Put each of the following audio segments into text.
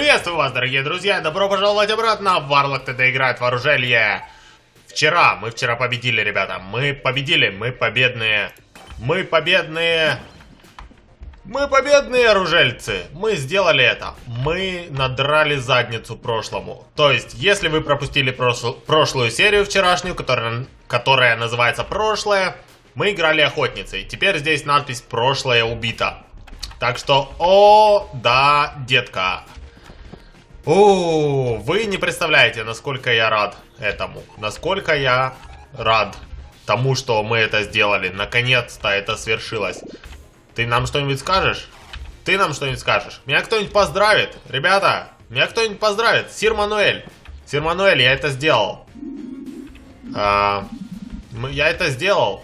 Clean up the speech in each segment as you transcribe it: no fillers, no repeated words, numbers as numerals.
Приветствую вас, дорогие друзья, добро пожаловать обратно. Варлок ТД играет в оружелье. Мы вчера победили, ребята. Мы победили, мы победные. Мы победные оружельцы. Мы сделали это. Мы надрали задницу прошлому. То есть, если вы пропустили прошлую серию вчерашнюю, которая называется «Прошлое», мы играли охотницей. Теперь здесь надпись «Прошлое убито». Так что, о, да, детка. О, вы не представляете, насколько я рад этому. Насколько я рад тому, что мы это сделали. Наконец-то это свершилось. Ты нам что-нибудь скажешь? Ты нам что-нибудь скажешь? Меня кто-нибудь поздравит? Ребята, меня кто-нибудь поздравит? Сир Мануэль. Сир Мануэль, я это сделал. Я это сделал.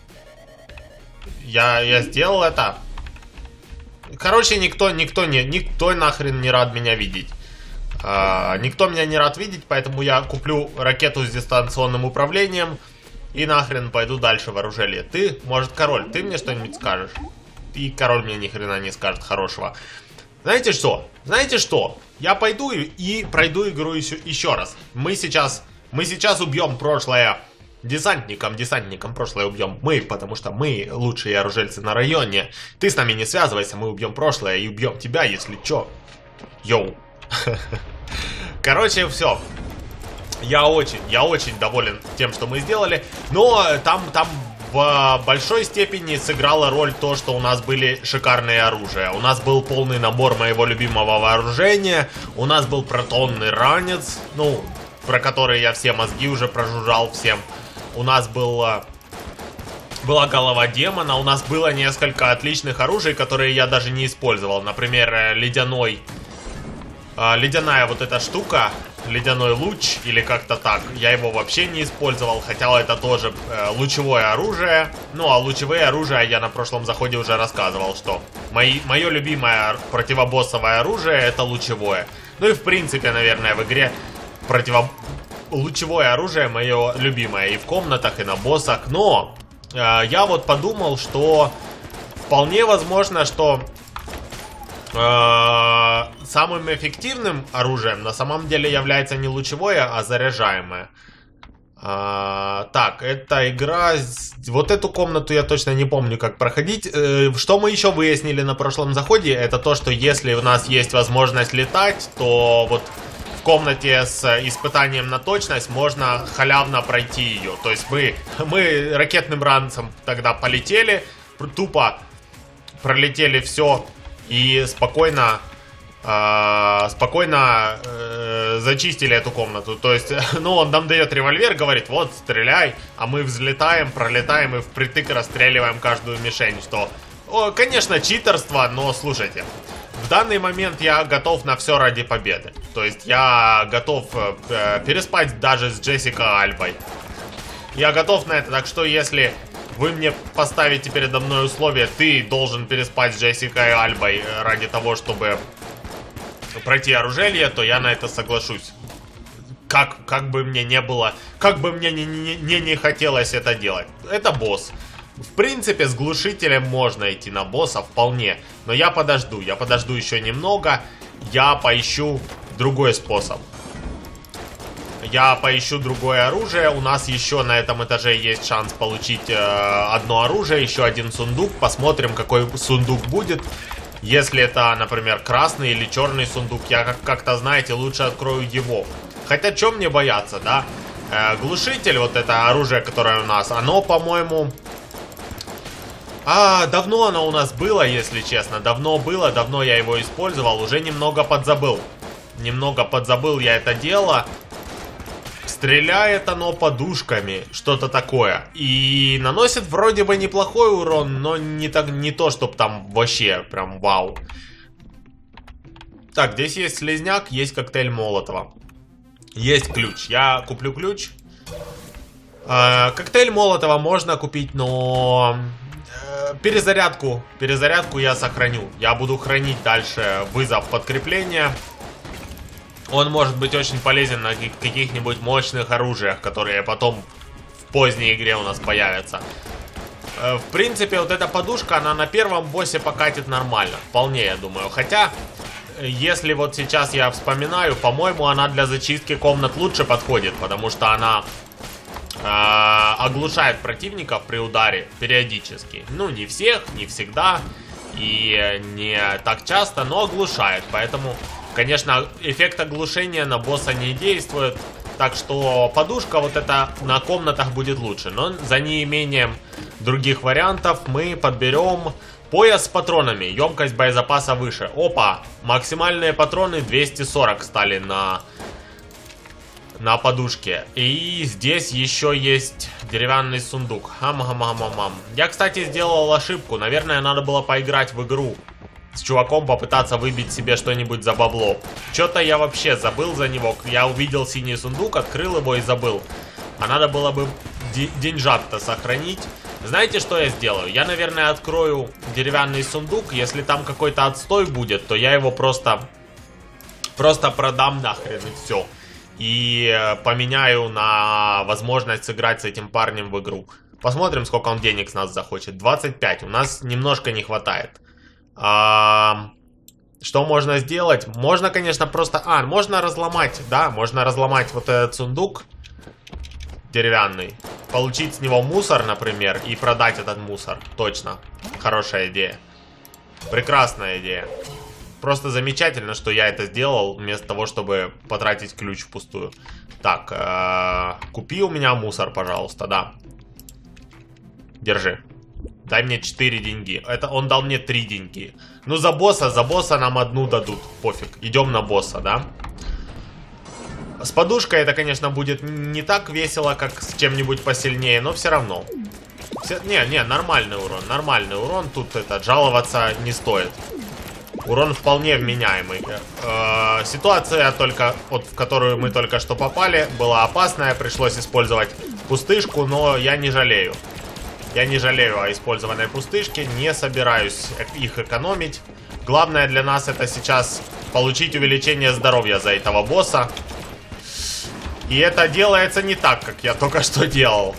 Я сделал это. Короче, никто нахрен не рад меня видеть. Никто меня не рад видеть, поэтому я куплю ракету с дистанционным управлением и нахрен пойду дальше в оружелье. Ты, может, король, ты мне что-нибудь скажешь? И король мне ни хрена не скажет хорошего. Знаете что? Знаете что? Я пойду и пройду игру еще раз. Мы сейчас убьем прошлое. Десантником прошлое убьем мы, потому что мы лучшие оружельцы на районе. Ты с нами не связывайся, мы убьем прошлое и убьем тебя, если чё. Йоу. Короче, все. Я очень доволен тем, что мы сделали. Но там в большой степени сыграла роль то, что у нас были шикарные оружия. У нас был полный набор моего любимого вооружения. У нас был протонный ранец, ну, про который я все мозги уже прожужжал всем. У нас была голова демона. У нас было несколько отличных оружий, которые я даже не использовал. Например, ледяная вот эта штука, ледяной луч или как-то так. Я его вообще не использовал, хотя это тоже лучевое оружие. Ну, а лучевые оружия я на прошлом заходе уже рассказывал, что мое любимое противобоссовое оружие это лучевое. Ну и в принципе, наверное, в игре лучевое оружие мое любимое и в комнатах, и на боссах. Но я вот подумал, что вполне возможно, что самым эффективным оружием на самом деле является не лучевое, а заряжаемое. Так, эта игра... Вот эту комнату я точно не помню, как проходить. Что мы еще выяснили на прошлом заходе, это то, что если у нас есть возможность летать, то вот в комнате с испытанием на точность можно халявно пройти ее. То есть мы ракетным ранцем тогда полетели, тупо пролетели все и спокойно зачистили эту комнату. То есть, ну, он нам дает револьвер, говорит, вот, стреляй, а мы взлетаем, пролетаем и впритык расстреливаем каждую мишень, что, конечно, читерство, но, слушайте, в данный момент я готов на все ради победы. То есть, я готов переспать даже с Джессикой Альбой. Я готов на это, так что, если вы мне поставите передо мной условие, ты должен переспать с Джессикой Альбой ради того, чтобы пройти оружелье, то я на это соглашусь. Как бы мне не было, как бы мне не хотелось это делать. Это босс. В принципе, с глушителем можно идти на босса вполне. Но я подожду еще немного. Я поищу другой способ. Я поищу другое оружие. У нас еще на этом этаже есть шанс получить одно оружие, еще один сундук. Посмотрим, какой сундук будет. Если это, например, красный или черный сундук, я как-то, знаете, лучше открою его. Хотя, чем мне бояться, да? Глушитель, вот это оружие, которое у нас, оно, по-моему... давно оно у нас было, если честно. Давно я его использовал. Уже немного подзабыл. Я это дело. Стреляет оно подушками, что-то такое. И наносит вроде бы неплохой урон, но не то, чтобы там вообще прям вау. Так, здесь есть слизняк, есть коктейль Молотова. Есть ключ. Я куплю ключ. Коктейль Молотова можно купить, но... Перезарядку я сохраню. Я буду хранить дальше вызов подкрепления. Он может быть очень полезен на каких-нибудь мощных оружиях, которые потом в поздней игре у нас появятся. В принципе, вот эта подушка, она на первом боссе покатит нормально. Вполне, я думаю. Хотя, если вот сейчас я вспоминаю, по-моему, она для зачистки комнат лучше подходит, потому что она оглушает противников при ударе периодически. Ну, не всех, не всегда и не так часто, но оглушает. Поэтому, конечно, эффект оглушения на босса не действует. Так что подушка вот эта на комнатах будет лучше. Но за неимением других вариантов мы подберем пояс с патронами. Емкость боезапаса выше. Опа! Максимальные патроны 240 стали на подушке. И здесь еще есть деревянный сундук. Хам-хам-хам-хам. Я, кстати, сделал ошибку. Наверное, надо было поиграть в игру с чуваком, попытаться выбить себе что-нибудь за бабло. Что-то я вообще забыл за него. Я увидел синий сундук, открыл его и забыл. А надо было бы деньжат-то сохранить. Знаете, что я сделаю? Я, наверное, открою деревянный сундук. Если там какой-то отстой будет, то я его просто продам нахрен и все. И поменяю на возможность сыграть с этим парнем в игру. Посмотрим, сколько он денег с нас захочет. 25. У нас немножко не хватает. Что можно сделать? Можно, конечно, просто... можно разломать, да? Можно разломать вот этот сундук деревянный. Получить с него мусор, например, и продать этот мусор. Точно. Хорошая идея. Прекрасная идея. Просто замечательно, что я это сделал, вместо того, чтобы потратить ключ впустую. Так, купи у меня мусор, пожалуйста, да. Держи. Дай мне 4 деньги. Это он дал мне 3 деньги. Ну, за босса нам одну дадут. Пофиг. Идем на босса, да? С подушкой это, конечно, будет не так весело, как с чем-нибудь посильнее, но все равно. Не, нормальный урон. Нормальный урон. Тут жаловаться не стоит. Урон вполне вменяемый. Ситуация, только вот в которую мы только что попали, была опасная. Пришлось использовать пустышку, но я не жалею. Я не жалею о использованной пустышке. Не собираюсь их экономить. Главное для нас это сейчас получить увеличение здоровья за этого босса. И это делается не так, как я только что делал.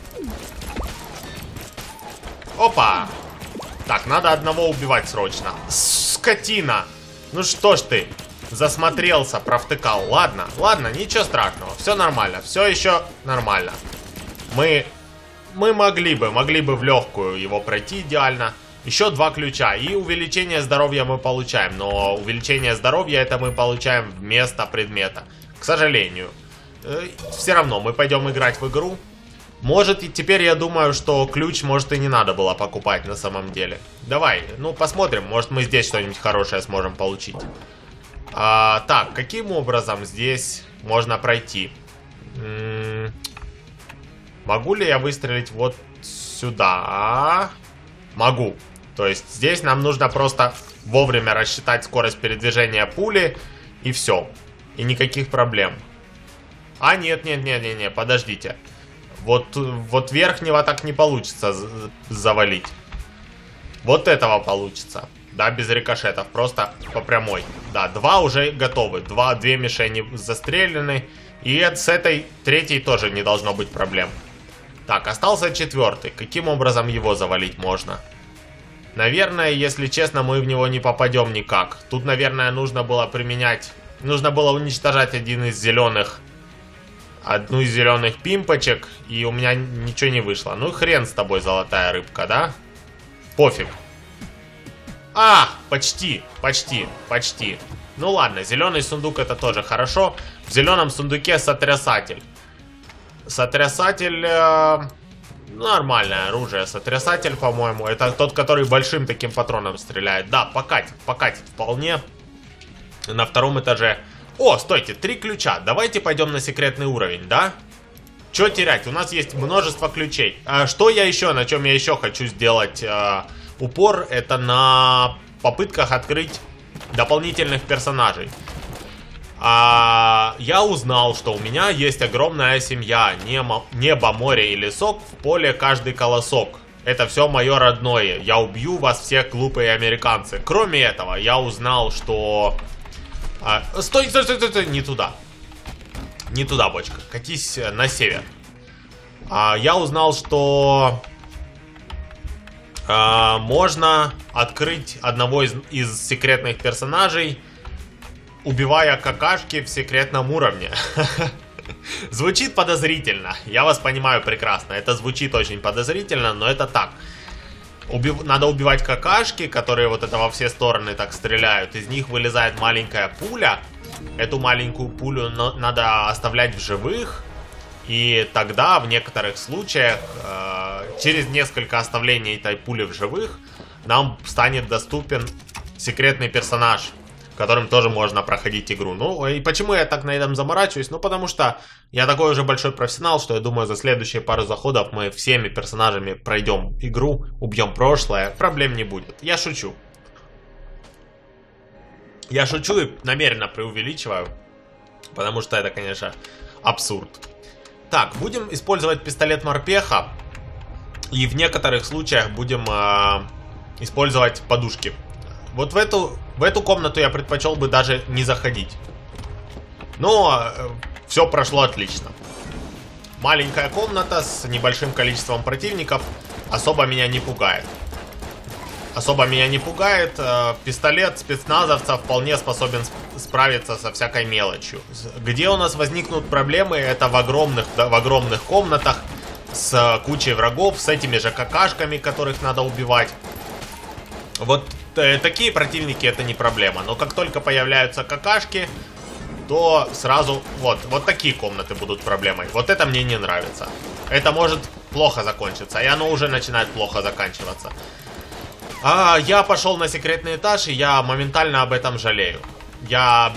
Опа! Так, надо одного убивать срочно. Скотина! Ну что ж ты, засмотрелся, провтыкал. Ладно, ничего страшного. Все нормально, все еще нормально. Мы могли бы в легкую его пройти идеально. Еще 2 ключа. И увеличение здоровья мы получаем. Но увеличение здоровья это мы получаем вместо предмета. К сожалению. Все равно мы пойдем играть в игру. Может, и теперь я думаю, что ключ, может, и не надо было покупать на самом деле. Давай, ну посмотрим. Может, мы здесь что-нибудь хорошее сможем получить. Так, каким образом здесь можно пройти? Могу ли я выстрелить вот сюда? Могу. То есть здесь нам нужно просто вовремя рассчитать скорость передвижения пули. И все. И никаких проблем. Нет, подождите. Вот верхнего так не получится завалить. Вот этого получится. Да, без рикошетов. Просто по прямой. Да, 2 уже готовы. 2 мишени застрелены. И с этой 3-й тоже не должно быть проблем. Так, остался 4-й. Каким образом его завалить можно? Наверное, если честно, мы в него не попадем никак. Тут, наверное, нужно было применять... Нужно было уничтожать одну из зеленых пимпочек. И у меня ничего не вышло. Ну хрен с тобой, золотая рыбка, да? Пофиг. Почти. Ну ладно, зеленый сундук это тоже хорошо. В зеленом сундуке сотрясатель. Сотрясатель... нормальное оружие. Сотрясатель, по-моему. Это тот, который большим таким патроном стреляет. Да, покатит вполне. На 2-м этаже. О, стойте, 3 ключа. Давайте пойдем на секретный уровень, да? Чё терять? У нас есть множество ключей. Что я еще, на чем я еще хочу сделать упор, это на попытках открыть дополнительных персонажей. Я узнал, что у меня есть огромная семья. Небо, море и лесок, в поле каждый колосок. Это все мое родное. Я убью вас всех, глупые американцы. Кроме этого, я узнал, что... Стой, не туда. Не туда, бочка. Катись на север. Я узнал, что... можно открыть одного из секретных персонажей убивая какашки в секретном уровне. Звучит подозрительно. Я вас понимаю прекрасно. Это звучит очень подозрительно, но это так. Надо убивать какашки, которые вот это во все стороны так стреляют. Из них вылезает маленькая пуля. Эту маленькую пулю надо оставлять в живых. И тогда в некоторых случаях, через несколько оставлений этой пули в живых, нам станет доступен секретный персонаж, которым тоже можно проходить игру. Ну, и почему я так на этом заморачиваюсь? Ну, потому что я такой уже большой профессионал, что я думаю, за следующие пару заходов мы всеми персонажами пройдем игру, убьем прошлое, проблем не будет. Я шучу. Я шучу и намеренно преувеличиваю, потому что это, конечно, абсурд. Так, будем использовать пистолет морпеха, и в некоторых случаях будем использовать подушки. Вот в эту комнату я предпочел бы даже не заходить. Но все прошло отлично. Маленькая комната с небольшим количеством противников особо меня не пугает. Особо меня не пугает. Пистолет спецназовца вполне способен справиться со всякой мелочью. Где у нас возникнут проблемы, это в огромных комнатах с кучей врагов, с этими же какашками, которых надо убивать. Вот такие противники это не проблема. Но как только появляются какашки, то сразу вот такие комнаты будут проблемой. Вот это мне не нравится. Это может плохо закончиться. И оно уже начинает плохо заканчиваться. Я пошел на секретный этаж, и я моментально об этом жалею. Я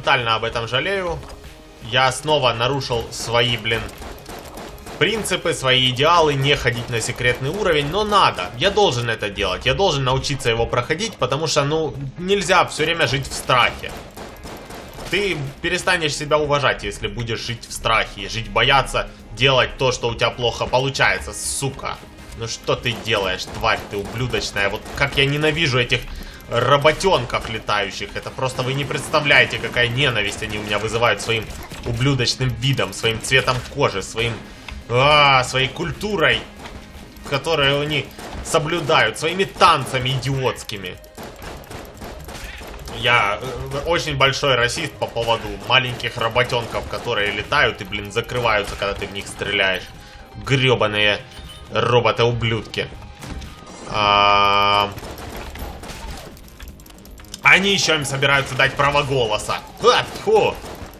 снова нарушил свои, принципы, свои идеалы, не ходить на секретный уровень, но надо. Я должен это делать. Я должен научиться его проходить, потому что, нельзя все время жить в страхе. Ты перестанешь себя уважать, если будешь жить в страхе, бояться делать то, что у тебя плохо получается, сука. Ну что ты делаешь, тварь ты ублюдочная? Вот как я ненавижу этих работенков летающих. Это просто вы не представляете, какая ненависть они у меня вызывают своим ублюдочным видом, своим цветом кожи, своей культурой, которую они соблюдают, своими танцами идиотскими. Я очень большой расист по поводу маленьких работенков, которые летают и, закрываются, когда ты в них стреляешь. Гребаные роботы-ублюдки. Они еще им собираются дать право голоса. Фу.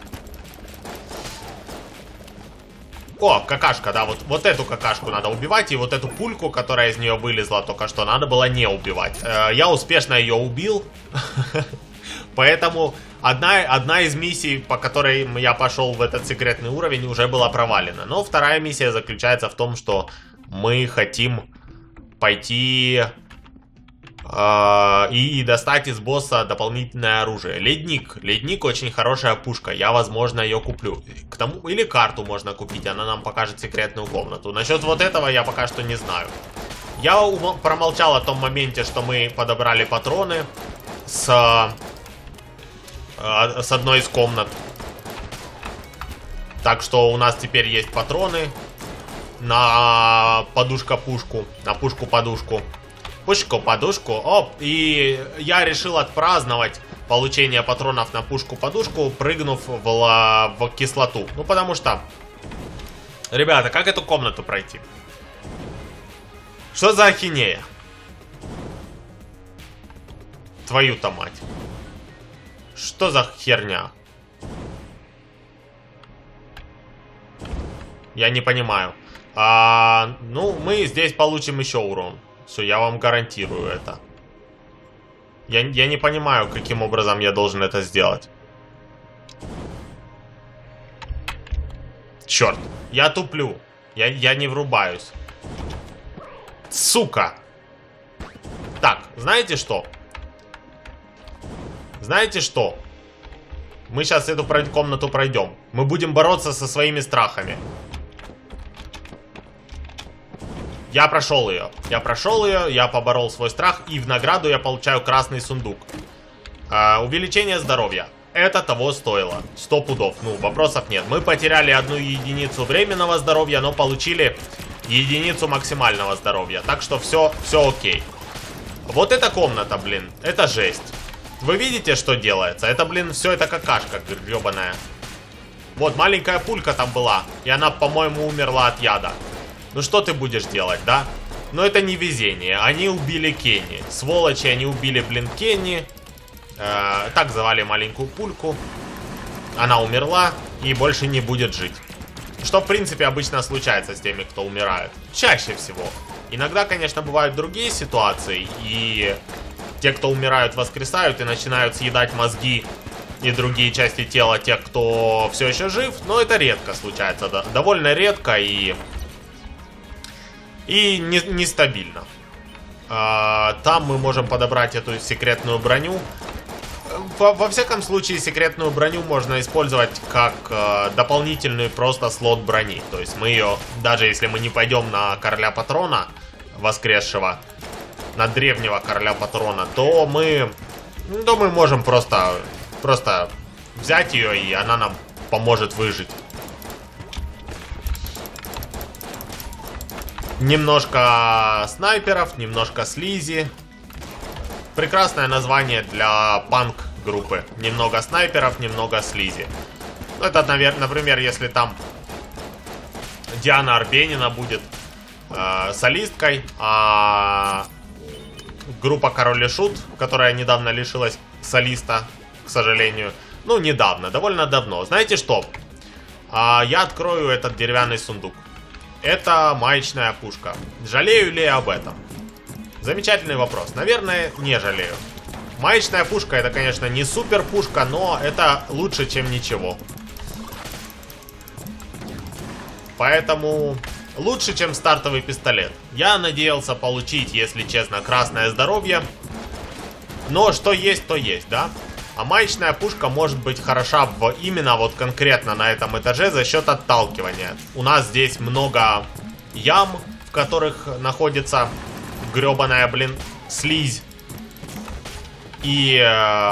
О, какашка, да, вот эту какашку надо убивать, и вот эту пульку, которая из нее вылезла только что, надо было не убивать. Я успешно ее убил. Поэтому одна из миссий, по которой я пошел в этот секретный уровень, уже была провалена. Но вторая миссия заключается в том, что мы хотим пойти и достать из босса дополнительное оружие. Ледник очень хорошая пушка. Я, возможно, ее куплю. Или карту можно купить, она нам покажет секретную комнату. Насчет вот этого я пока что не знаю. Я промолчал о том моменте, что мы подобрали патроны с одной из комнат. Так что у нас теперь есть патроны на подушка-пушку, на пушку-подушку. Пушку-подушку. Оп, и я решил отпраздновать получение патронов на пушку-подушку, прыгнув в кислоту. Ну, потому что... Ребята, как эту комнату пройти? Что за ахинея? Твою-то мать. Что за херня? Я не понимаю. Ну, мы здесь получим еще урон. Все, я вам гарантирую это. Я не понимаю, каким образом я должен это сделать. Черт, я туплю. Я не врубаюсь. Сука. Так, знаете что? Знаете что? Мы сейчас эту комнату пройдем. Мы будем бороться со своими страхами. Я прошел ее. Я поборол свой страх. И в награду я получаю красный сундук. Увеличение здоровья. Это того стоило. 100 пудов. Ну, вопросов нет. Мы потеряли 1 единицу временного здоровья, но получили единицу максимального здоровья. Так что все окей. Вот эта комната, это жесть. Вы видите, что делается? Это, блин, все это какашка гребаная. Вот, маленькая пулька там была. И она, по-моему, умерла от яда. Ну что ты будешь делать, да? Но это не везение. Они убили Кенни. Сволочи, они убили, блин, Кенни. Так звали маленькую пульку. Она умерла и больше не будет жить. Что, в принципе, обычно случается с теми, кто умирает. Чаще всего. Иногда, конечно, бывают другие ситуации. И те, кто умирают, воскресают и начинают съедать мозги и другие части тела тех, кто все еще жив. Но это редко случается. Да, довольно редко и нестабильно. Там мы можем подобрать эту секретную броню. Во всяком случае, секретную броню можно использовать как дополнительный просто слот брони. То есть мы ее, даже если мы не пойдем на короля патрона воскресшего, на древнего короля патрона, то мы можем просто взять ее, и она нам поможет выжить. Немножко снайперов, немножко слизи. Прекрасное название для панк-группы. Немного снайперов, немного слизи. Ну, это, например, если там Диана Арбенина будет солисткой, а группа Король и Шут, которая недавно лишилась солиста, к сожалению. Ну, недавно, довольно давно. Знаете что? Я открою этот деревянный сундук. Это маечная пушка. Жалею ли я об этом? Замечательный вопрос. Наверное, не жалею. Маечная пушка — это, конечно, не супер пушка, но это лучше, чем ничего. Поэтому лучше, чем стартовый пистолет. Я надеялся получить, если честно, красное здоровье. Но что есть, то есть, да? А маечная пушка может быть хороша именно вот конкретно на этом этаже за счет отталкивания. У нас здесь много ям, в которых находится гребаная, блин, слизь. И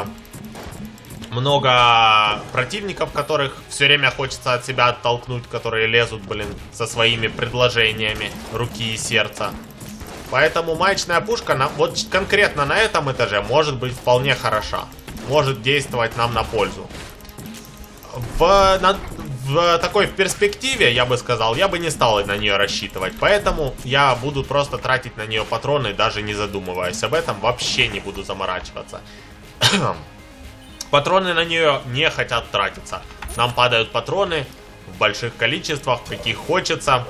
много противников, которых все время хочется от себя оттолкнуть, которые лезут, блин, со своими предложениями руки и сердца. Поэтому маечная пушка вот конкретно на этом этаже может быть вполне хороша. Может действовать нам на пользу. В такой перспективе, я бы сказал, я бы не стал на нее рассчитывать. Поэтому я буду просто тратить на нее патроны, даже не задумываясь об этом. Вообще не буду заморачиваться. Патроны на нее не хотят тратиться. Нам падают патроны в больших количествах, каких хочется.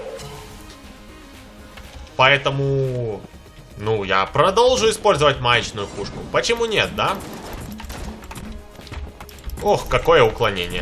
Поэтому, ну, я продолжу использовать маечную пушку. Почему нет, да? Ох, какое уклонение.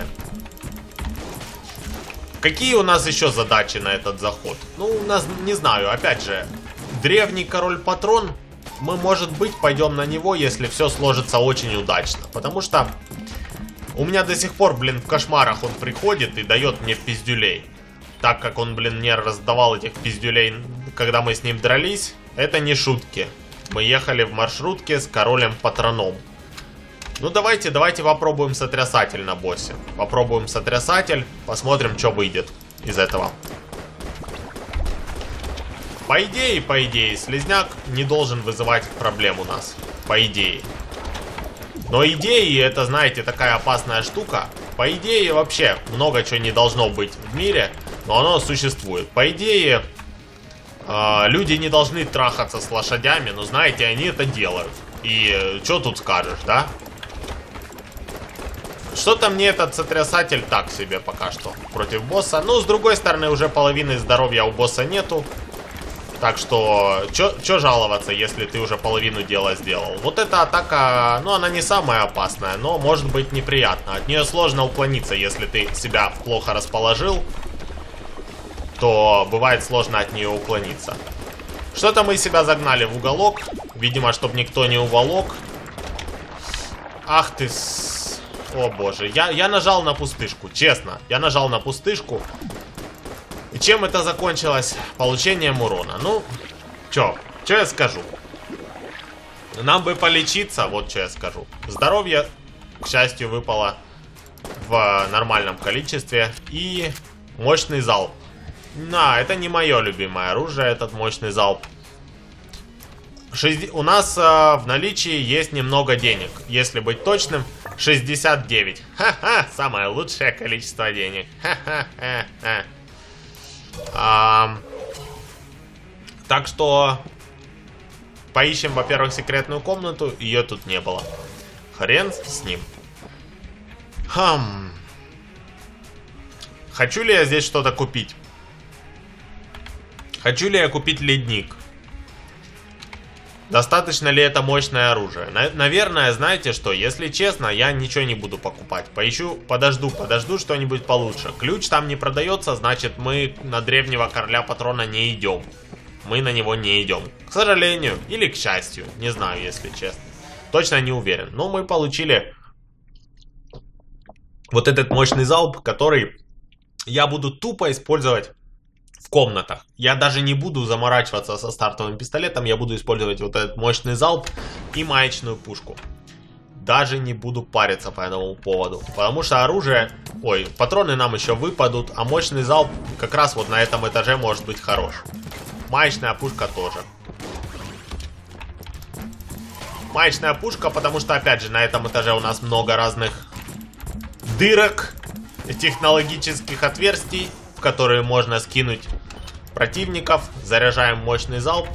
Какие у нас еще задачи на этот заход? Ну, у нас, не знаю, опять же, древний король-патрон. Мы, может быть, пойдем на него, если все сложится очень удачно. Потому что у меня до сих пор, блин, в кошмарах он приходит и дает мне пиздюлей. Так как он, блин, мне раздавал этих пиздюлей, когда мы с ним дрались, это не шутки. Мы ехали в маршрутке с королем-патроном. Ну, давайте попробуем сотрясатель на боссе. Попробуем сотрясатель, посмотрим, что выйдет из этого. По идее, слизняк не должен вызывать проблем у нас. По идее. Но идеи, это, знаете, такая опасная штука. По идее, вообще, много чего не должно быть в мире, но оно существует. По идее, люди не должны трахаться с лошадями, но, знаете, они это делают. И что тут скажешь, да? Что-то мне этот сотрясатель так себе пока что против босса. Ну, с другой стороны, уже половины здоровья у босса нету. Так что, чё жаловаться, если ты уже половину дела сделал? Вот эта атака, ну, она не самая опасная, но может быть неприятно. От нее сложно уклониться, если ты себя плохо расположил. То бывает сложно от нее уклониться. Что-то мы себя загнали в уголок. Видимо, чтобы никто не уволок. Ах ты... О боже, я нажал на пустышку, честно. Я нажал на пустышку. И чем это закончилось? Получением урона. Ну, чё я скажу? Нам бы полечиться, вот что я скажу. Здоровье, к счастью, выпало в нормальном количестве. И мощный залп. Это не мое любимое оружие, этот мощный залп. У нас в наличии есть немного денег. Если быть точным, 69. Ха-ха, самое лучшее количество денег. Ха-ха-ха-ха. Так что поищем, во-первых, секретную комнату. Ее тут не было. Хрен с ним. Хочу ли я здесь что-то купить? Хочу ли я купить ледник? Достаточно ли это мощное оружие? Наверное, знаете что, если честно, я ничего не буду покупать. Поищу, подожду что-нибудь получше. Ключ там не продается, значит мы на древнего короля патрона не идем. Мы на него не идем. К сожалению, или к счастью, не знаю, если честно. Точно не уверен. Но мы получили вот этот мощный залп, который я буду тупо использовать в комнатах. Я даже не буду заморачиваться со стартовым пистолетом. Я буду использовать вот этот мощный залп и маечную пушку. Даже не буду париться по этому поводу. Потому что оружие... Ой, патроны нам еще выпадут. А мощный залп как раз вот на этом этаже может быть хорош. Маечная пушка тоже. Маечная пушка, потому что, опять же, на этом этаже у нас много разных дырок, технологических отверстий, в которые можно скинуть противников. Заряжаем мощный залп.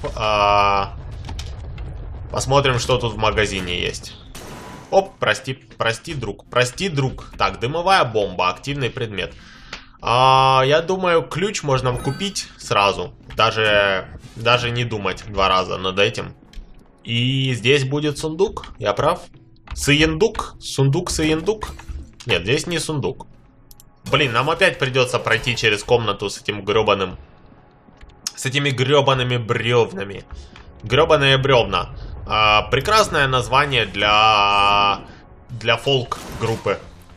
Посмотрим, что тут в магазине есть. Оп, прости, друг. Прости, друг. Так, дымовая бомба, активный предмет. Я думаю, ключ можно купить сразу. Даже не думать два раза над этим. И здесь будет сундук, я прав? Сыендук? Сундук, сыендук? Нет, здесь не сундук. Блин, нам опять придется пройти через комнату с этим гребаным... С этими гребаными бревнами. Гребаные бревна. Прекрасное название для фолк-группы.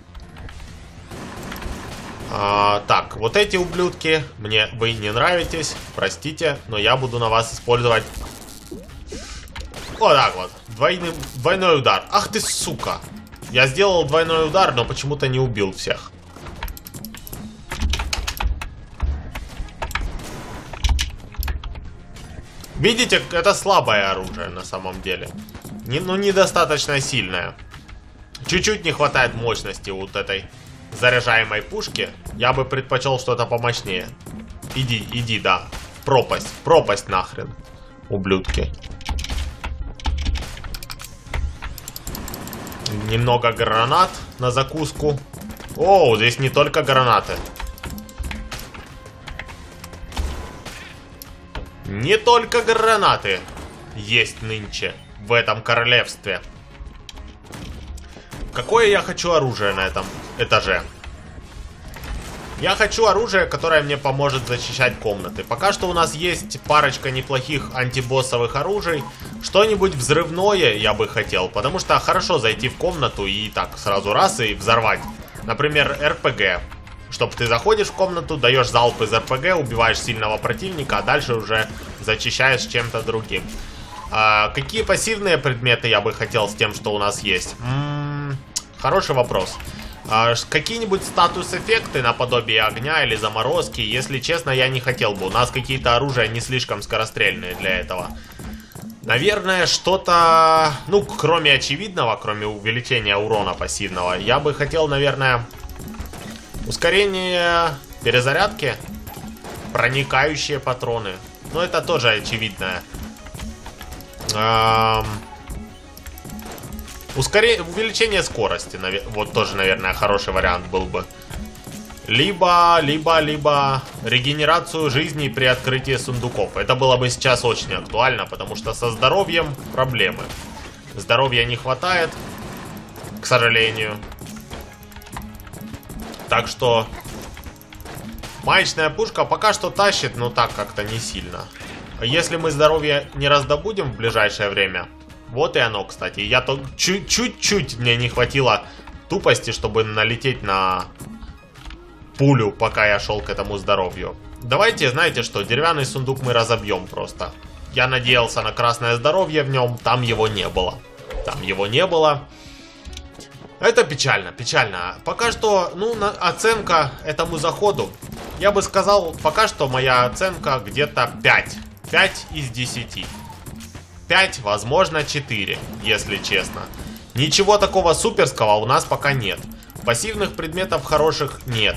Так, вот эти ублюдки, вы не нравитесь, простите, но я буду на вас использовать... Вот так вот, двойной удар. Ах ты, сука! Я сделал двойной удар, но почему-то не убил всех. Видите, это слабое оружие на самом деле. Недостаточно сильное. Чуть-чуть не хватает мощности вот этой заряжаемой пушки. Я бы предпочел что-то помощнее. Иди, да. Пропасть нахрен, ублюдки. Немного гранат на закуску. О, здесь не только гранаты. Не только гранаты есть нынче в этом королевстве. Какое я хочу оружие на этом этаже? Я хочу оружие, которое мне поможет защищать комнаты. Пока что у нас есть парочка неплохих антибоссовых оружий. Что-нибудь взрывное я бы хотел, потому что хорошо зайти в комнату и так сразу раз и взорвать. Например, РПГ. Чтоб ты заходишь в комнату, даешь залп из РПГ, убиваешь сильного противника, а дальше уже зачищаешь чем-то другим. Какие пассивные предметы я бы хотел с тем, что у нас есть? Хороший вопрос. Какие-нибудь статус-эффекты наподобие огня или заморозки, если честно, я не хотел бы. У нас какие-то оружия не слишком скорострельные для этого. Наверное, что-то... Ну, кроме очевидного, кроме увеличения урона пассивного, я бы хотел, наверное... Ускорение перезарядки. Проникающие патроны. Ну, это тоже очевидное. Увеличение скорости. Вот тоже, наверное, хороший вариант был бы. Либо регенерацию жизни при открытии сундуков. Это было бы сейчас очень актуально, потому что со здоровьем проблемы. Здоровья не хватает, к сожалению. Так что маечная пушка пока что тащит, но так как-то не сильно. Если мы здоровье не раздобудем в ближайшее время, вот и оно, кстати. Я то чуть-чуть мне не хватило тупости, чтобы налететь на пулю, пока я шел к этому здоровью. Давайте, знаете что, деревянный сундук мы разобьем просто. Я надеялся на красное здоровье в нем, там его не было. Это печально, печально. Пока что, оценка этому заходу, я бы сказал, пока что моя оценка где-то 5. 5 из 10. 5, возможно 4, если честно. Ничего такого суперского у нас пока нет. Пассивных предметов хороших нет.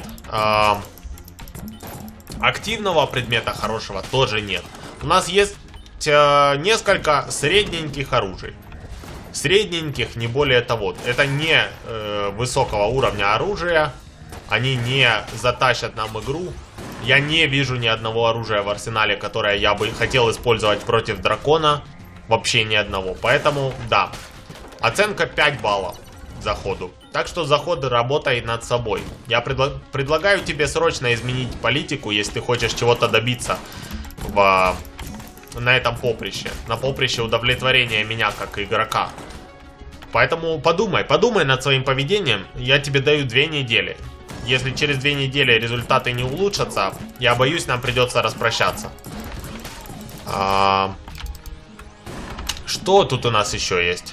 Активного предмета хорошего тоже нет. У нас есть несколько средненьких оружий. Средненьких, не более того. Это не высокого уровня оружия. Они не затащат нам игру. Я не вижу ни одного оружия в арсенале, которое я бы хотел использовать против дракона. Вообще ни одного. Поэтому, да. Оценка 5 баллов заходу. Так что заход работай над собой. Я предлагаю тебе срочно изменить политику, если ты хочешь чего-то добиться на этом поприще. На поприще удовлетворения меня как игрока. Поэтому подумай над своим поведением. Я тебе даю 2 недели. Если через 2 недели результаты не улучшатся, я боюсь, нам придется распрощаться. Что тут у нас еще есть?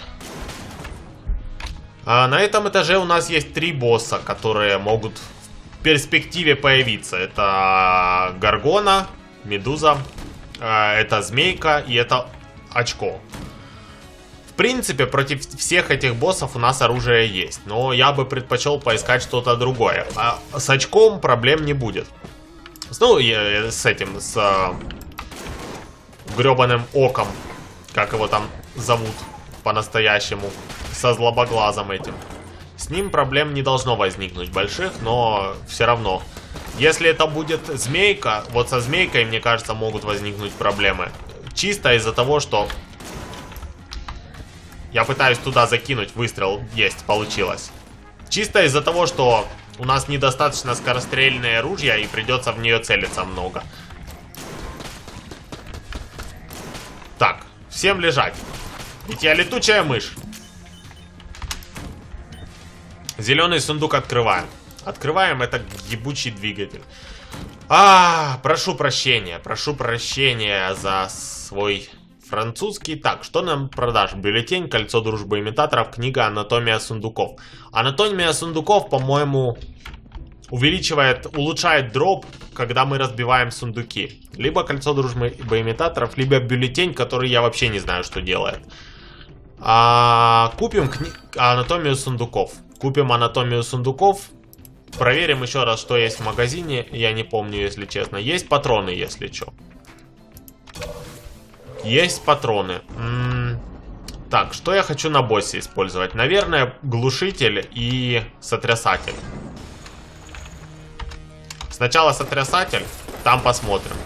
На этом этаже у нас есть 3 босса, которые могут в перспективе появиться. Это Гаргона, Медуза, это Змейка и это Очко. В принципе, против всех этих боссов у нас оружие есть. Но я бы предпочел поискать что-то другое. А с Очком проблем не будет. Ну, с этим, с гребаным оком. Как его там зовут по-настоящему. Со злобоглазом этим. С ним проблем не должно возникнуть больших, но все равно. Если это будет Змейка, вот со Змейкой, мне кажется, могут возникнуть проблемы. Чисто из-за того, что я пытаюсь туда закинуть выстрел. Есть, получилось. Чисто из-за того, что у нас недостаточно скорострельные ружья и придется в нее целиться много. Так, всем лежать. Ведь я летучая мышь. Зеленый сундук открываем. Открываем этот ебучий двигатель. Прошу прощения за свой французский. Так, что нам продашь? Бюллетень, кольцо дружбы имитаторов, книга «Анатомия сундуков». Анатомия сундуков, по-моему, улучшает дроп, когда мы разбиваем сундуки. Либо кольцо дружбы имитаторов, либо бюллетень, который я вообще не знаю, что делает. Купим анатомию сундуков. Купим анатомию сундуков. Проверим еще раз, что есть в магазине. Я не помню, если честно. Есть патроны, если что. Есть патроны. Так, что я хочу на боссе использовать? Наверное, глушитель и сотрясатель. Сначала сотрясатель, там посмотрим.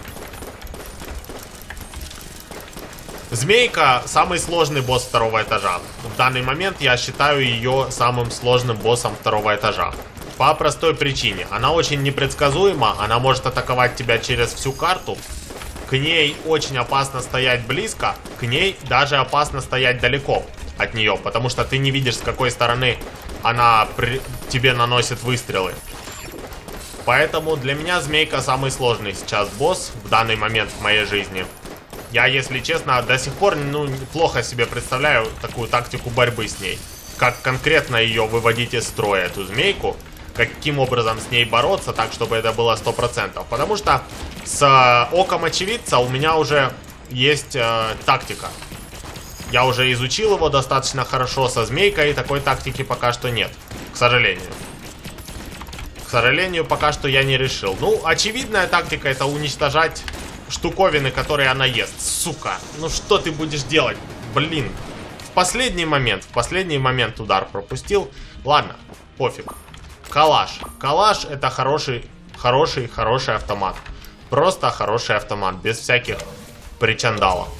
Змейка самый сложный босс 2-го этажа. В данный момент я считаю ее самым сложным боссом 2-го этажа. По простой причине. Она очень непредсказуема, она может атаковать тебя через всю карту. К ней очень опасно стоять близко, к ней даже опасно стоять далеко от нее, потому что ты не видишь, с какой стороны она тебе наносит выстрелы. Поэтому для меня Змейка самый сложный сейчас босс в данный момент в моей жизни. Я, если честно, до сих пор плохо себе представляю такую тактику борьбы с ней. Как конкретно ее выводить из строя, эту Змейку. Каким образом с ней бороться, так, чтобы это было 100%. Потому что с оком очевидца у меня уже есть тактика. Я уже изучил его достаточно хорошо. Со Змейкой такой тактики пока что нет. К сожалению. К сожалению, пока что я не решил. Ну, очевидная тактика — это уничтожать штуковины, которые она ест. Сука, ну что ты будешь делать? Блин. В последний момент удар пропустил. Ладно, пофиг. Калаш. Калаш — это хороший автомат. Просто хороший автомат, без всяких причандалов.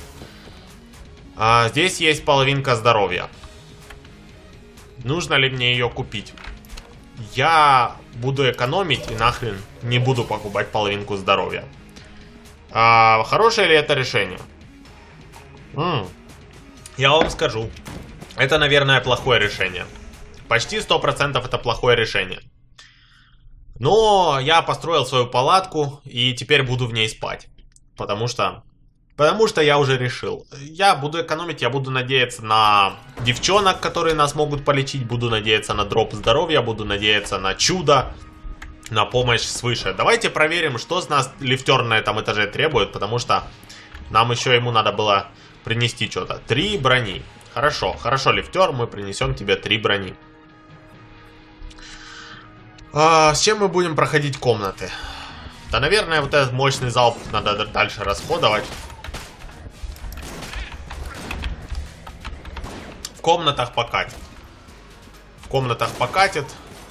Здесь есть половинка здоровья. Нужно ли мне ее купить? Я буду экономить и нахрен не буду покупать половинку здоровья. Хорошее ли это решение? Я вам скажу. Это, наверное, плохое решение. Почти 100% это плохое решение. Но я построил свою палатку и теперь буду в ней спать. Потому что я уже решил. Я буду экономить, я буду надеяться на девчонок, которые нас могут полечить. Буду надеяться на дроп здоровья, буду надеяться на чудо, на помощь свыше. Давайте проверим, что с нас лифтер на этом этаже требует. Потому что нам еще ему надо было Принести что-то. 3 брони. Хорошо, хорошо, лифтер, мы принесем тебе 3 брони. С чем мы будем проходить комнаты? Да, наверное, вот этот мощный залп надо дальше расходовать. В комнатах покатит. В комнатах покатит.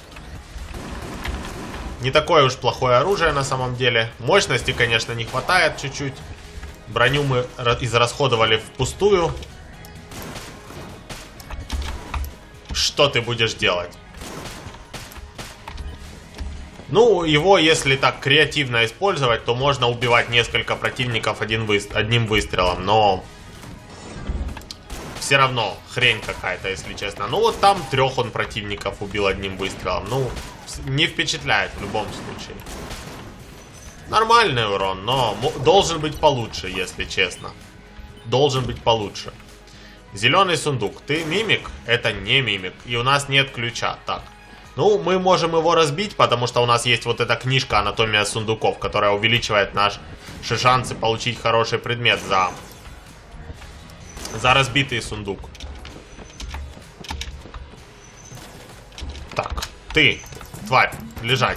Не такое уж плохое оружие на самом деле. Мощности, конечно, не хватает чуть-чуть. Броню мы израсходовали впустую. Что ты будешь делать? Ну, его, если так креативно использовать, то можно убивать несколько противников одним выстрелом, но все равно хрень какая-то, если честно. Ну, вот там 3 он противников убил одним выстрелом. Ну, не впечатляет в любом случае. Нормальный урон, но должен быть получше, если честно. Должен быть получше. Зеленый сундук. Ты мимик? Это не мимик. И у нас нет ключа. Так. Ну, мы можем его разбить, потому что у нас есть вот эта книжка «Анатомия сундуков», которая увеличивает наши шансы получить хороший предмет за разбитый сундук. Так, ты, тварь, лежать.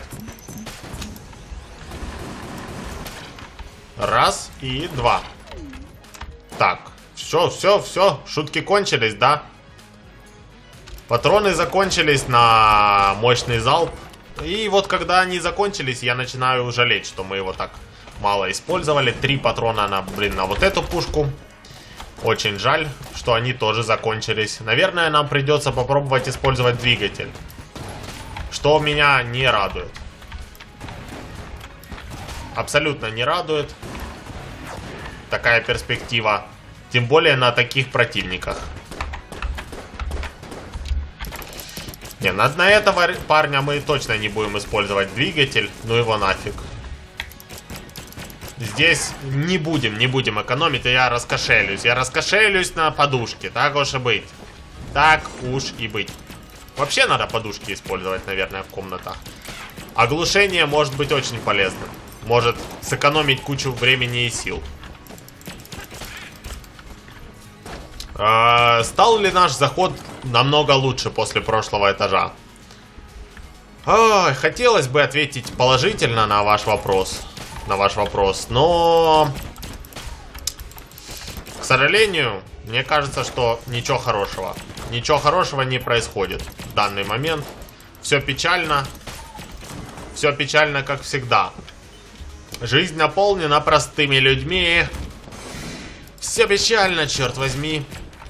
Раз и 2. Так, все, шутки кончились, да? Патроны закончились на мощный залп. И вот когда они закончились, я начинаю жалеть, что мы его так мало использовали. 3 патрона на, на вот эту пушку. Очень жаль, что они тоже закончились. Наверное, нам придется попробовать использовать двигатель. Что меня не радует. Абсолютно не радует такая перспектива. Тем более на таких противниках. Не, на этого парня мы точно не будем использовать двигатель. Ну его нафиг. Здесь не будем экономить, и я раскошелюсь. Я раскошелюсь на подушке, так уж и быть. Так уж и быть. Вообще надо подушки использовать, наверное, в комнатах. Оглушение может быть очень полезным. Может сэкономить кучу времени и сил. Стал ли наш заход намного лучше после прошлого этажа? Хотелось бы ответить положительно на ваш вопрос. Но, к сожалению, мне кажется, что ничего хорошего не происходит в данный момент. Все печально, как всегда. Жизнь наполнена простыми людьми. Все печально, черт возьми.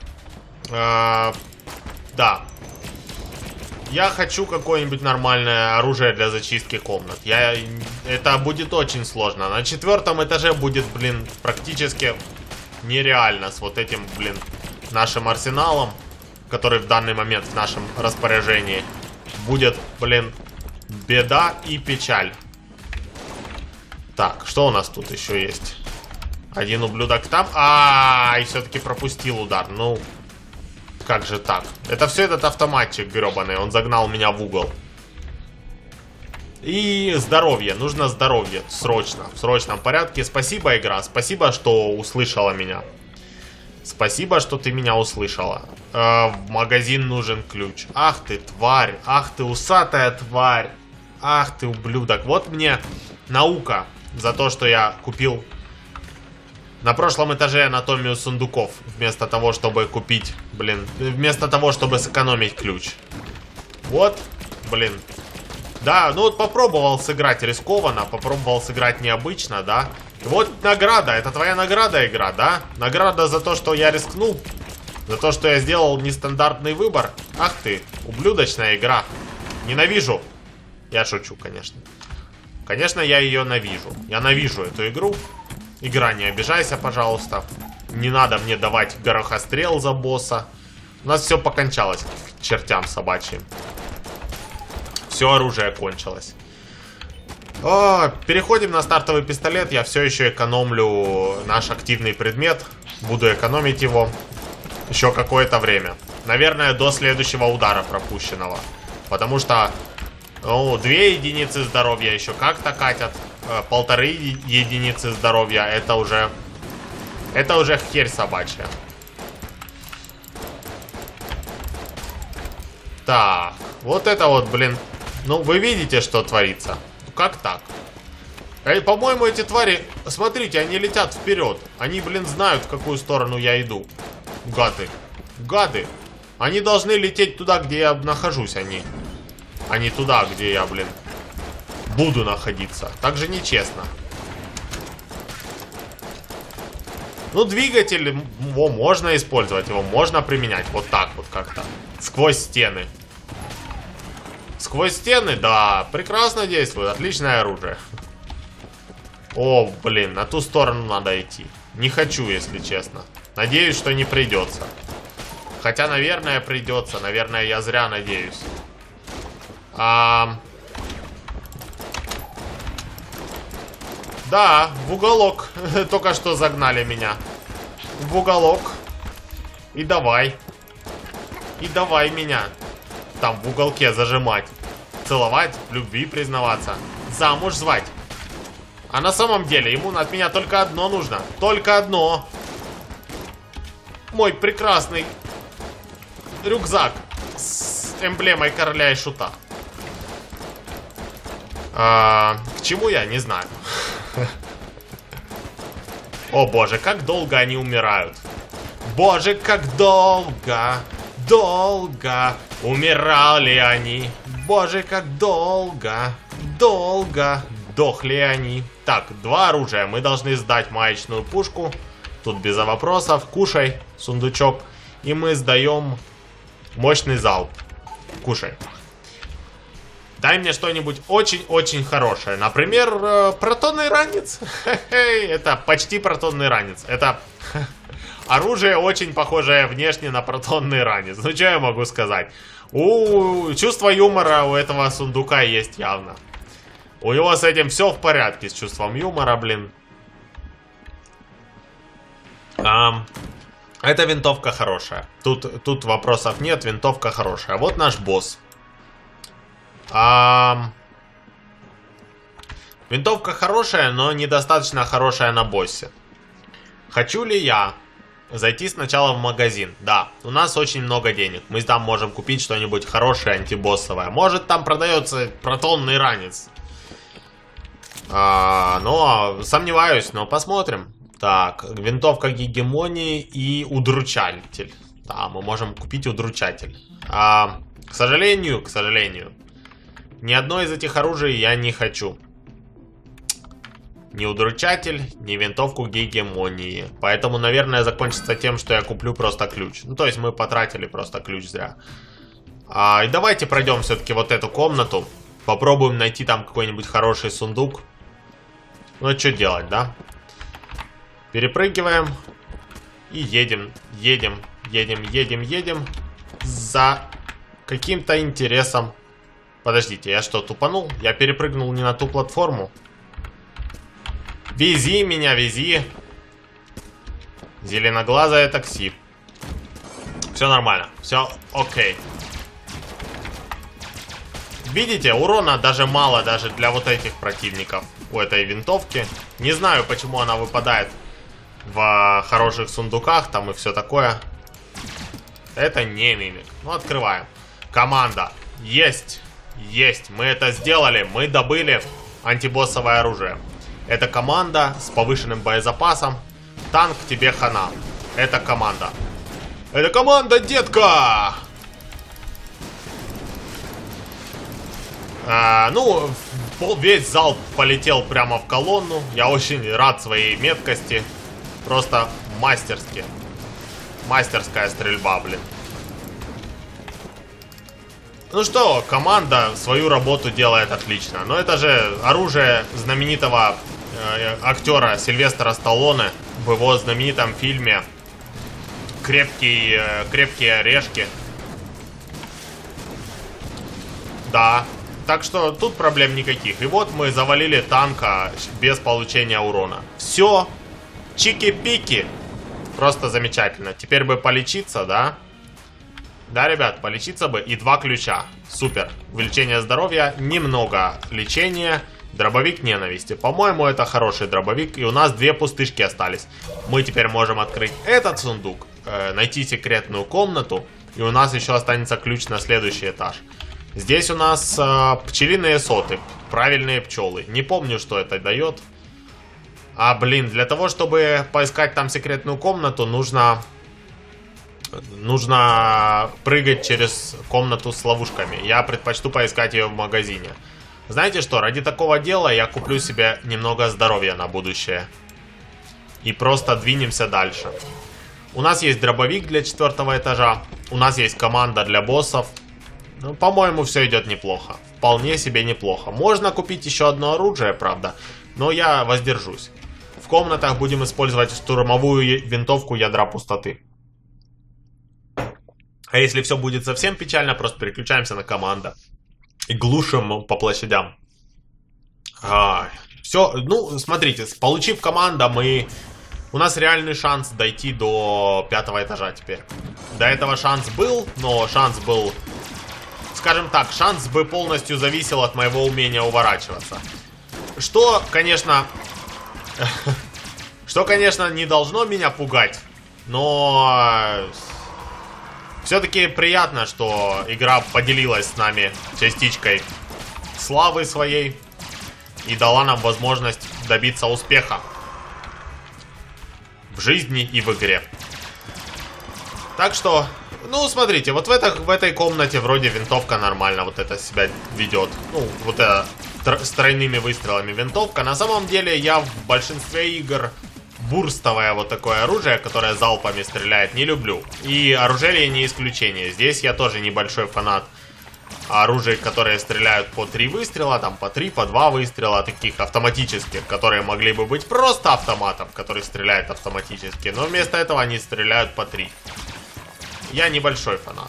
Да. Я хочу какое-нибудь нормальное оружие для зачистки комнат. Это будет очень сложно. На 4-м этаже будет, практически нереально с вот этим, нашим арсеналом, который в данный момент в нашем распоряжении. Будет, беда и печаль. Так, что у нас тут еще есть? Один ублюдок там. И все-таки пропустил удар. Ну, как же так? Это все этот автоматчик гребаный. Он загнал меня в угол. И здоровье. Нужно здоровье. Срочно. В срочном порядке. Спасибо, игра. Спасибо, что услышала меня. Спасибо, что ты меня услышала. В магазин нужен ключ. Ах ты, тварь. Ах ты, усатая тварь. Ах ты, ублюдок. Вот мне наука за то, что я купил на прошлом этаже анатомию сундуков. Вместо того, чтобы купить, вместо того, чтобы сэкономить ключ. Вот, Да, ну вот попробовал сыграть рискованно, попробовал сыграть необычно, да. И вот награда, это твоя награда, игра, да? Награда за то, что я рискнул. За то, что я сделал нестандартный выбор. Ах ты, ублюдочная игра. Ненавижу. Я шучу, конечно. Конечно, я ее навижу. Я навижу эту игру. Игра, не обижайся, пожалуйста. Не надо мне давать горохострел за босса. У нас все покончалось к чертям собачьим. Все оружие кончилось. Переходим на стартовый пистолет. Я все еще экономлю наш активный предмет. Буду экономить его еще какое-то время. Наверное, до следующего удара пропущенного. Потому что 2 единицы здоровья еще как-то катят. 1,5 единицы здоровья. Это уже Это уже херь собачья. Так, вот это вот, блин. Ну, вы видите, что творится? Как так? По-моему, эти твари, смотрите, они летят вперед. Они, блин, знают, в какую сторону я иду. Гады. Гады. Они должны лететь туда, где я нахожусь, они. А не туда, где я, блин, буду находиться. Так же нечестно. Ну, двигатель, его можно использовать, его можно применять. Вот так вот как-то. Сквозь стены. Сквозь стены, да, прекрасно действует. Отличное оружие. О, блин, на ту сторону надо идти. Не хочу, если честно. Надеюсь, что не придется. Хотя, наверное, придется. Наверное, я зря надеюсь. Да, в уголок. Только что загнали меня. В уголок. И давай. И давай меня там в уголке зажимать. Целовать, в любви признаваться. Замуж звать. А на самом деле ему от меня только одно нужно. Только одно. Мой прекрасный рюкзак с эмблемой короля и шута. К чему я? Не знаю. О боже, как долго они умирают. Боже, как долго, долго умирали они. Боже, как долго, долго дохли они. Так, два оружия. Мы должны сдать маечную пушку. Тут без вопросов. Кушай, сундучок. И мы сдаем мощный залп. Кушай. Дай мне что-нибудь очень-очень хорошее. Например, протонный ранец. Это почти протонный ранец. Это оружие, очень похожее внешне на протонный ранец. Ну, что я могу сказать? Чувство юмора у этого сундука есть явно. У него с этим все в порядке, с чувством юмора, блин. Эта винтовка хорошая. Тут вопросов нет, винтовка хорошая. Вот наш босс. Винтовка хорошая, но недостаточно хорошая на боссе. Хочу ли я зайти сначала в магазин? Да, у нас очень много денег. Мы там можем купить что-нибудь хорошее, антибоссовое. Может, там продается протонный ранец. Но сомневаюсь, но посмотрим. Так, винтовка гегемонии и удручатель. Да, мы можем купить удручатель. К сожалению, ни одно из этих оружий я не хочу. Ни удручатель, ни винтовку гегемонии. Поэтому, наверное, закончится тем, что я куплю просто ключ. Ну, то есть мы потратили просто ключ зря. И давайте пройдем все-таки вот эту комнату. Попробуем найти там какой-нибудь хороший сундук. Ну, что делать, да? Перепрыгиваем. И едем за каким-то интересом. Подождите, я что, тупанул? Я перепрыгнул не на ту платформу. Вези меня, вези. Зеленоглазое такси. Все нормально, все окей. Видите, урона даже мало, даже для вот этих противников у этой винтовки. Не знаю, почему она выпадает в хороших сундуках там и все такое. Это не мимик. Ну, открываем. Команда. Есть. Есть. Мы это сделали. Мы добыли антибоссовое оружие. Это команда с повышенным боезапасом. Танк тебе хана. Это команда. Это команда, детка! Ну, весь зал полетел прямо в колонну. Я очень рад своей меткости. Просто мастерски. Мастерская стрельба, блин. Ну что, команда свою работу делает отлично. Но это же оружие знаменитого актера Сильвестра Сталлоне в его знаменитом фильме «Крепкие орешки». Да. Так что тут проблем никаких. И вот мы завалили танка без получения урона. Все. Чики-пики. Просто замечательно. Теперь бы полечиться, да? Да, ребят, полечиться бы. И 2 ключа. Супер. Увеличение здоровья. Немного лечения. Дробовик ненависти. По-моему, это хороший дробовик. И у нас 2 пустышки остались. Мы теперь можем открыть этот сундук, найти секретную комнату. И у нас еще останется ключ на следующий этаж. Здесь у нас пчелиные соты. Правильные пчелы. Не помню, что это дает. А, блин, для того, чтобы поискать там секретную комнату, нужно прыгать через комнату с ловушками. Я предпочту поискать ее в магазине. Знаете что, ради такого дела я куплю себе немного здоровья на будущее. И просто двинемся дальше. У нас есть дробовик для 4-го этажа. У нас есть команда для боссов. Ну, по-моему, все идет неплохо. Вполне себе неплохо. Можно купить еще одно оружие, правда. Но я воздержусь. В комнатах будем использовать штурмовую винтовку ядра пустоты. А если все будет совсем печально, просто переключаемся на команда. И глушим по площадям. Все, ну, смотрите, получив команда, у нас реальный шанс дойти до 5-го этажа теперь. До этого шанс был, но шанс был... Скажем так, шанс бы полностью зависел от моего умения уворачиваться. Что, конечно... Что, конечно, не должно меня пугать. Но... Все-таки приятно, что игра поделилась с нами частичкой славы своей и дала нам возможность добиться успеха в жизни и в игре. Так что, ну, смотрите, вот в этой комнате вроде винтовка нормально вот это себя ведет. Ну, вот это с тройными выстрелами винтовка. На самом деле я в большинстве игр... бурстовое вот такое оружие, которое залпами стреляет, не люблю. И оружие не исключение. Здесь я тоже небольшой фанат оружий, которые стреляют по 3 выстрела, там по 3, по 2 выстрела, таких автоматических, которые могли бы быть просто автоматом, который стреляет автоматически. Но вместо этого они стреляют по 3. Я небольшой фанат.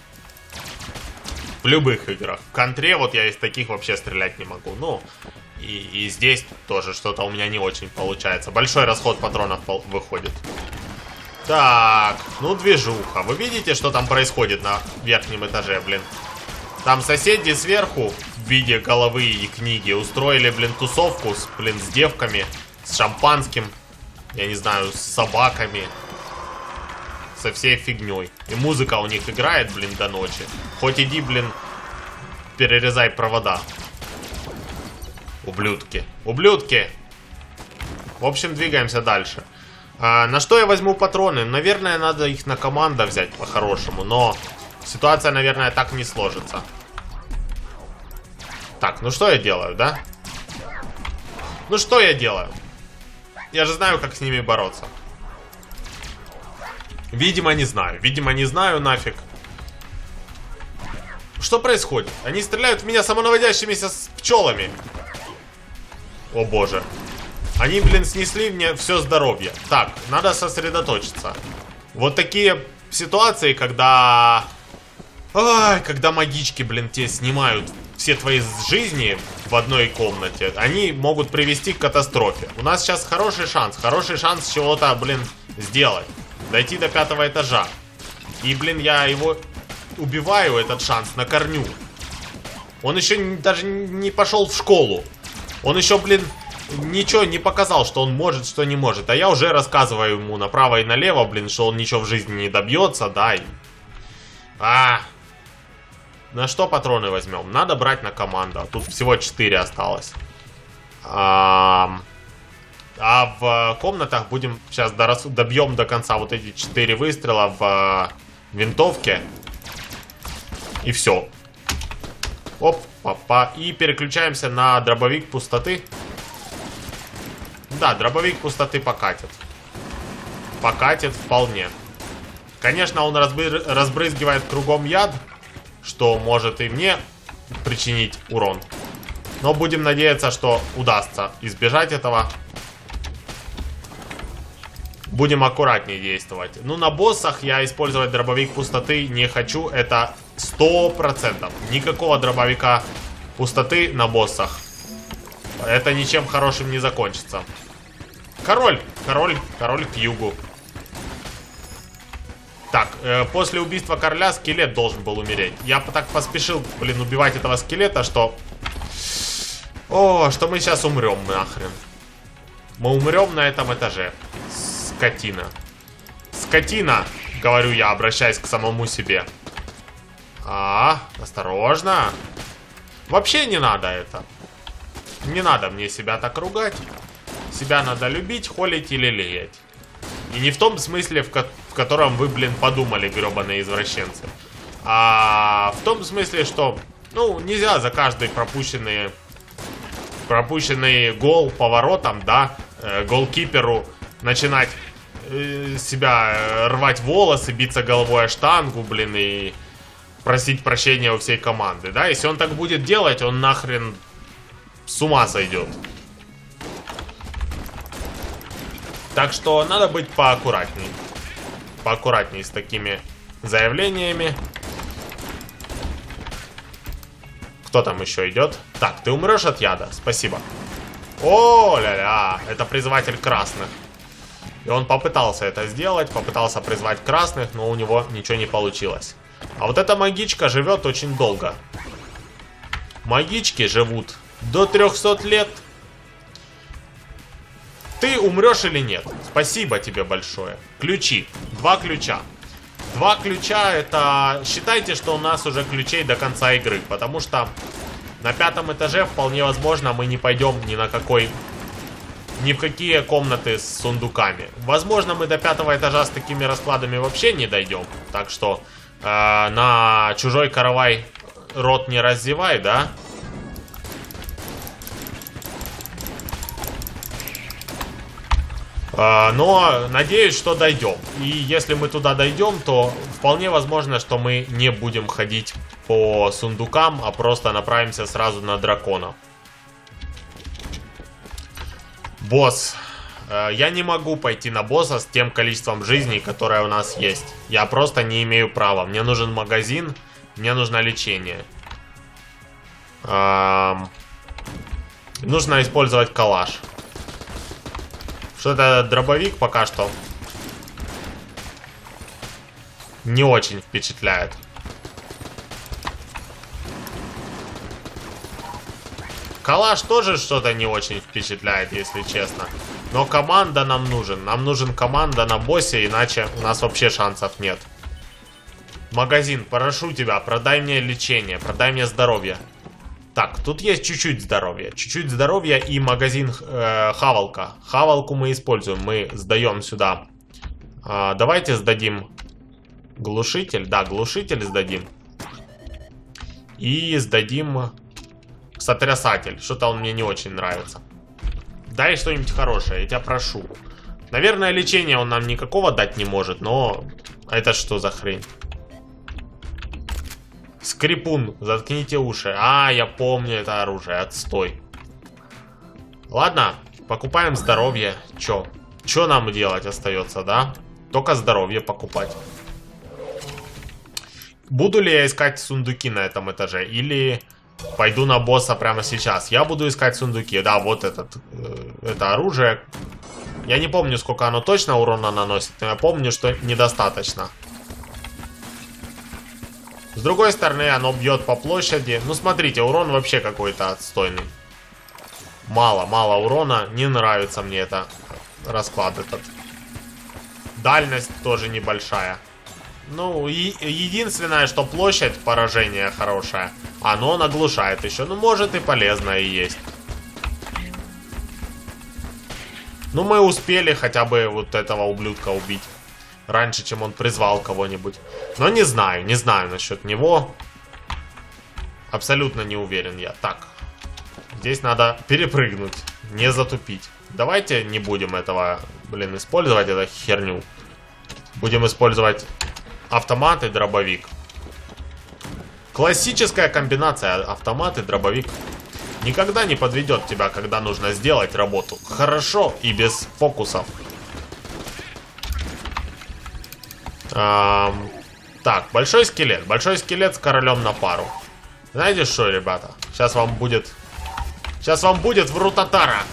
В любых играх. В контре вот я из таких вообще стрелять не могу. Ну... И здесь тоже что-то у меня не очень получается. Большой расход патронов выходит. Так, ну движуха. Вы видите, что там происходит на верхнем этаже, блин? Там соседи сверху в виде головы и книги устроили, блин, тусовку с, блин, с девками, с шампанским, я не знаю, с собаками, со всей фигней. И музыка у них играет, блин, до ночи. Хоть иди, блин, перерезай провода. Ублюдки. Ублюдки! В общем, двигаемся дальше. На что я возьму патроны? Наверное, надо их на команда взять по-хорошему. Но ситуация, наверное, так не сложится. Так, ну что я делаю, да? Ну что я делаю? Я же знаю, как с ними бороться. Видимо, не знаю. Видимо, не знаю, нафиг. Что происходит? Они стреляют в меня самонаводящимися пчелами. О боже. Они, блин, снесли мне все здоровье. Так, надо сосредоточиться. Вот такие ситуации, когда... Ай, когда магички, блин, тебе снимают все твои жизни в одной комнате, они могут привести к катастрофе. У нас сейчас хороший шанс чего-то, блин, сделать. Дойти до 5-го этажа. И, блин, я его убиваю, этот шанс, на корню. Он еще даже не пошел в школу. Он еще, блин, ничего не показал, что он может, что не может. А я уже рассказываю ему направо и налево, блин, что он ничего в жизни не добьется, да. На что патроны возьмем? Надо брать на команду. Тут всего 4 осталось. А в комнатах будем сейчас добьем до конца вот эти 4 выстрела в винтовке. И все. Оп, папа. И переключаемся на дробовик пустоты. Да, дробовик пустоты покатит. Покатит вполне. Конечно, он разбрызгивает кругом яд, что может и мне причинить урон. Но будем надеяться, что удастся избежать этого. Будем аккуратнее действовать. Ну, на боссах я использовать дробовик пустоты не хочу. Это 100%. Никакого дробовика пустоты на боссах. Это ничем хорошим не закончится. Король к югу. Так, после убийства короля скелет должен был умереть. Я так поспешил, блин, убивать этого скелета, что... О, что мы сейчас умрем нахрен. Мы умрем на этом этаже. Скотина. Скотина, говорю я, обращаясь к самому себе. Осторожно. Вообще не надо это. Не надо мне себя так ругать. Себя надо любить, холить или лелеять. И не в том смысле, в котором вы, блин, подумали, гребаные извращенцы. А в том смысле, что, ну, нельзя за каждый пропущенный гол поворотом, да, голкиперу начинать себя рвать волосы, биться головой о штангу, блин, и просить прощения у всей команды, да. Если он так будет делать, он нахрен с ума сойдет. Так что надо быть поаккуратней. Поаккуратней с такими заявлениями. Кто там еще идет? Так, ты умрешь от яда. Спасибо. О, ля-ля. Это призыватель красных. И он попытался это сделать. Попытался призвать красных, но у него ничего не получилось. А вот эта магичка живет очень долго. Магички живут до 300 лет. Ты умрешь или нет? Спасибо тебе большое. Ключи. 2 ключа. 2 ключа это... Считайте, что у нас уже ключей до конца игры. Потому что на 5-м этаже вполне возможно мы не пойдем ни в какие комнаты с сундуками. Возможно, мы до 5-го этажа с такими раскладами вообще не дойдем. Так что на чужой каравай рот не раздевай, да? Но надеюсь, что дойдем. И если мы туда дойдем, то вполне возможно, что мы не будем ходить по сундукам, а просто направимся сразу на дракона. Босс. Я не могу пойти на босса с тем количеством жизней, которое у нас есть. Я просто не имею права. Мне нужен магазин, мне нужно лечение. Нужно использовать калаш. Что-то дробовик пока что не очень впечатляет. Калаш тоже что-то не очень впечатляет, если честно. Но команда нам нужен. Нам нужен команда на боссе, иначе у нас вообще шансов нет. Магазин, прошу тебя, продай мне лечение, продай мне здоровье. Так, тут есть чуть-чуть здоровья. Чуть-чуть здоровья и магазин хавалка. Хавалку мы используем. Мы сдаем сюда. Давайте сдадим глушитель. Да, глушитель сдадим. И сдадим сотрясатель. Что-то он мне не очень нравится. Дай что-нибудь хорошее, я тебя прошу. Наверное, лечение он нам никакого дать не может, но... Это что за хрень? Скрипун, заткните уши. Я помню это оружие, отстой. Ладно, покупаем здоровье. Чё нам делать остается, да? Только здоровье покупать. Буду ли я искать сундуки на этом этаже? Или пойду на босса прямо сейчас? Я буду искать сундуки. Да, вот это оружие. Я не помню, сколько оно точно урона наносит, но я помню, что недостаточно. С другой стороны, оно бьет по площади. Ну, смотрите, урон вообще какой-то отстойный. Мало урона. Не нравится мне это расклад этот. Дальность тоже небольшая. Ну, и единственное, что площадь поражения хорошая. Оно наглушает еще. Ну, может и полезно и есть. Ну, мы успели хотя бы вот этого ублюдка убить. Раньше, чем он призвал кого-нибудь. Но не знаю насчет него. Абсолютно не уверен я. Так. Здесь надо перепрыгнуть. Не затупить. Давайте не будем этого, блин, использовать, эту херню. Будем использовать автомат и дробовик. Классическая комбинация автомат и дробовик. Никогда не подведет тебя, когда нужно сделать работу хорошо и без фокусов. Так, большой скелет. Большой скелет с королем на пару. Знаете что, ребята? Сейчас вам будет врутатара.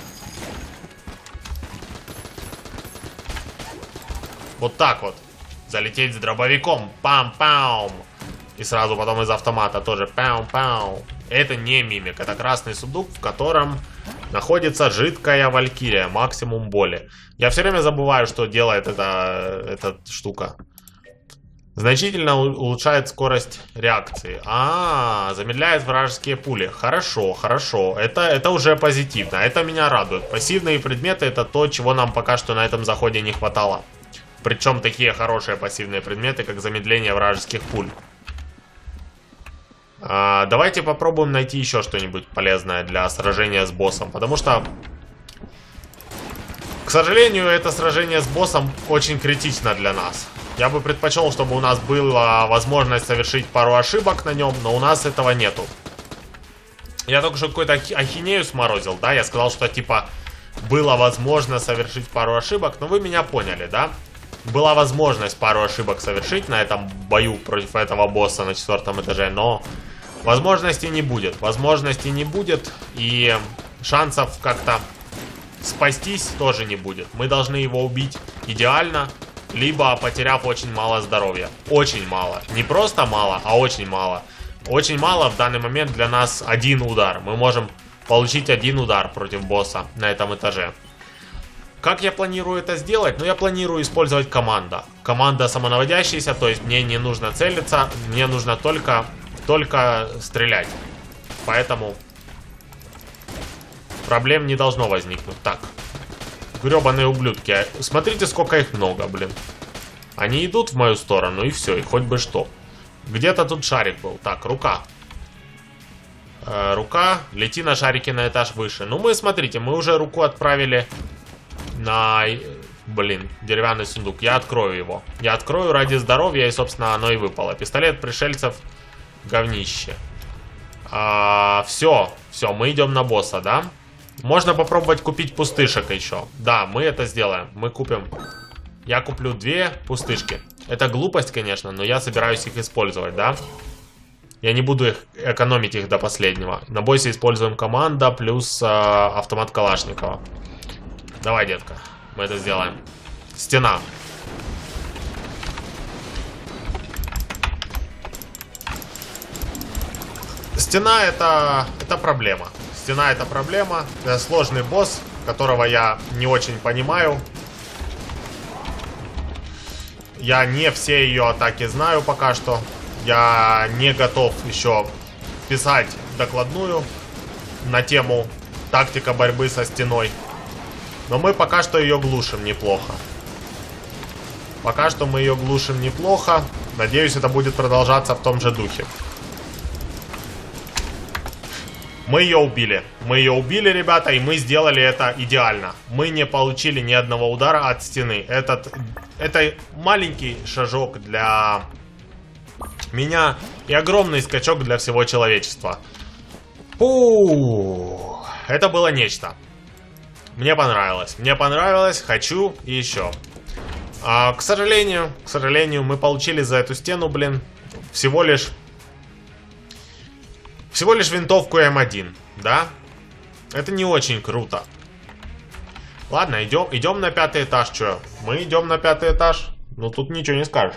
Вот так вот. Залететь с дробовиком. Пам-пам. И сразу потом из автомата тоже. Пам-пам. Это не мимик, это красный сундук, в котором находится жидкая валькирия, максимум боли. Я все время забываю, что делает эта штука. Значительно улучшает скорость реакции. Замедляет вражеские пули. Хорошо, хорошо. Это уже позитивно. Это меня радует. Пассивные предметы — это то, чего нам пока что на этом заходе не хватало. Причем такие хорошие пассивные предметы, как замедление вражеских пуль. Давайте попробуем найти еще что-нибудь полезное для сражения с боссом. Потому что, к сожалению, это сражение с боссом очень критично для нас. Я бы предпочел, чтобы у нас была возможность совершить пару ошибок на нем, но у нас этого нету. Я только что какую-то ахинею сморозил, да? Я сказал, что типа было возможно совершить пару ошибок, но вы меня поняли, да? Была возможность пару ошибок совершить на этом бою против этого босса на 4-м этаже, но возможности не будет. Возможности не будет, и шансов как-то спастись тоже не будет. Мы должны его убить идеально, либо потеряв очень мало здоровья. Очень мало. Не просто мало, а очень мало. Очень мало в данный момент для нас один удар. Мы можем получить один удар против босса на этом этаже. Как я планирую это сделать? Ну, я планирую использовать команда. Команда самонаводящаяся, то есть мне не нужно целиться, мне нужно только стрелять. Поэтому проблем не должно возникнуть. Так. Гребаные ублюдки. Смотрите, сколько их много, блин. Они идут в мою сторону, и все, и хоть бы что. Где-то тут шарик был. Так, рука. Рука. Лети на шарике на этаж выше. Ну, смотрите, мы уже руку отправили на... Блин, деревянный сундук. Я открою его. Я открою ради здоровья, и, собственно, оно и выпало. Пистолет пришельцев. Говнище. Все, мы идем на босса, да? Можно попробовать купить пустышек еще. Да, мы это сделаем. Мы купим... Я куплю 2 пустышки. Это глупость, конечно, но я собираюсь их использовать, да? Я не буду экономить их до последнего. На боссе используем команда плюс автомат Калашникова. Давай, детка, мы это сделаем. Стена. Стена это проблема. Стена — это проблема. Это сложный босс, которого я не очень понимаю. Я не все ее атаки знаю пока что. Я не готов еще писать докладную на тему тактика борьбы со стеной. Но мы пока что ее глушим неплохо. Пока что мы ее глушим неплохо. Надеюсь, это будет продолжаться в том же духе. Мы ее убили. Мы ее убили, ребята, и мы сделали это идеально. Мы не получили ни одного удара от стены. Это маленький шажок для меня и огромный скачок для всего человечества. Это было нечто. Мне понравилось. Мне понравилось. Хочу и еще. К сожалению, мы получили за эту стену, блин, всего лишь винтовку М1, да? Это не очень круто. Ладно, идем на 5-й этаж, чё? Мы идем на 5-й этаж. Ну, тут ничего не скажешь.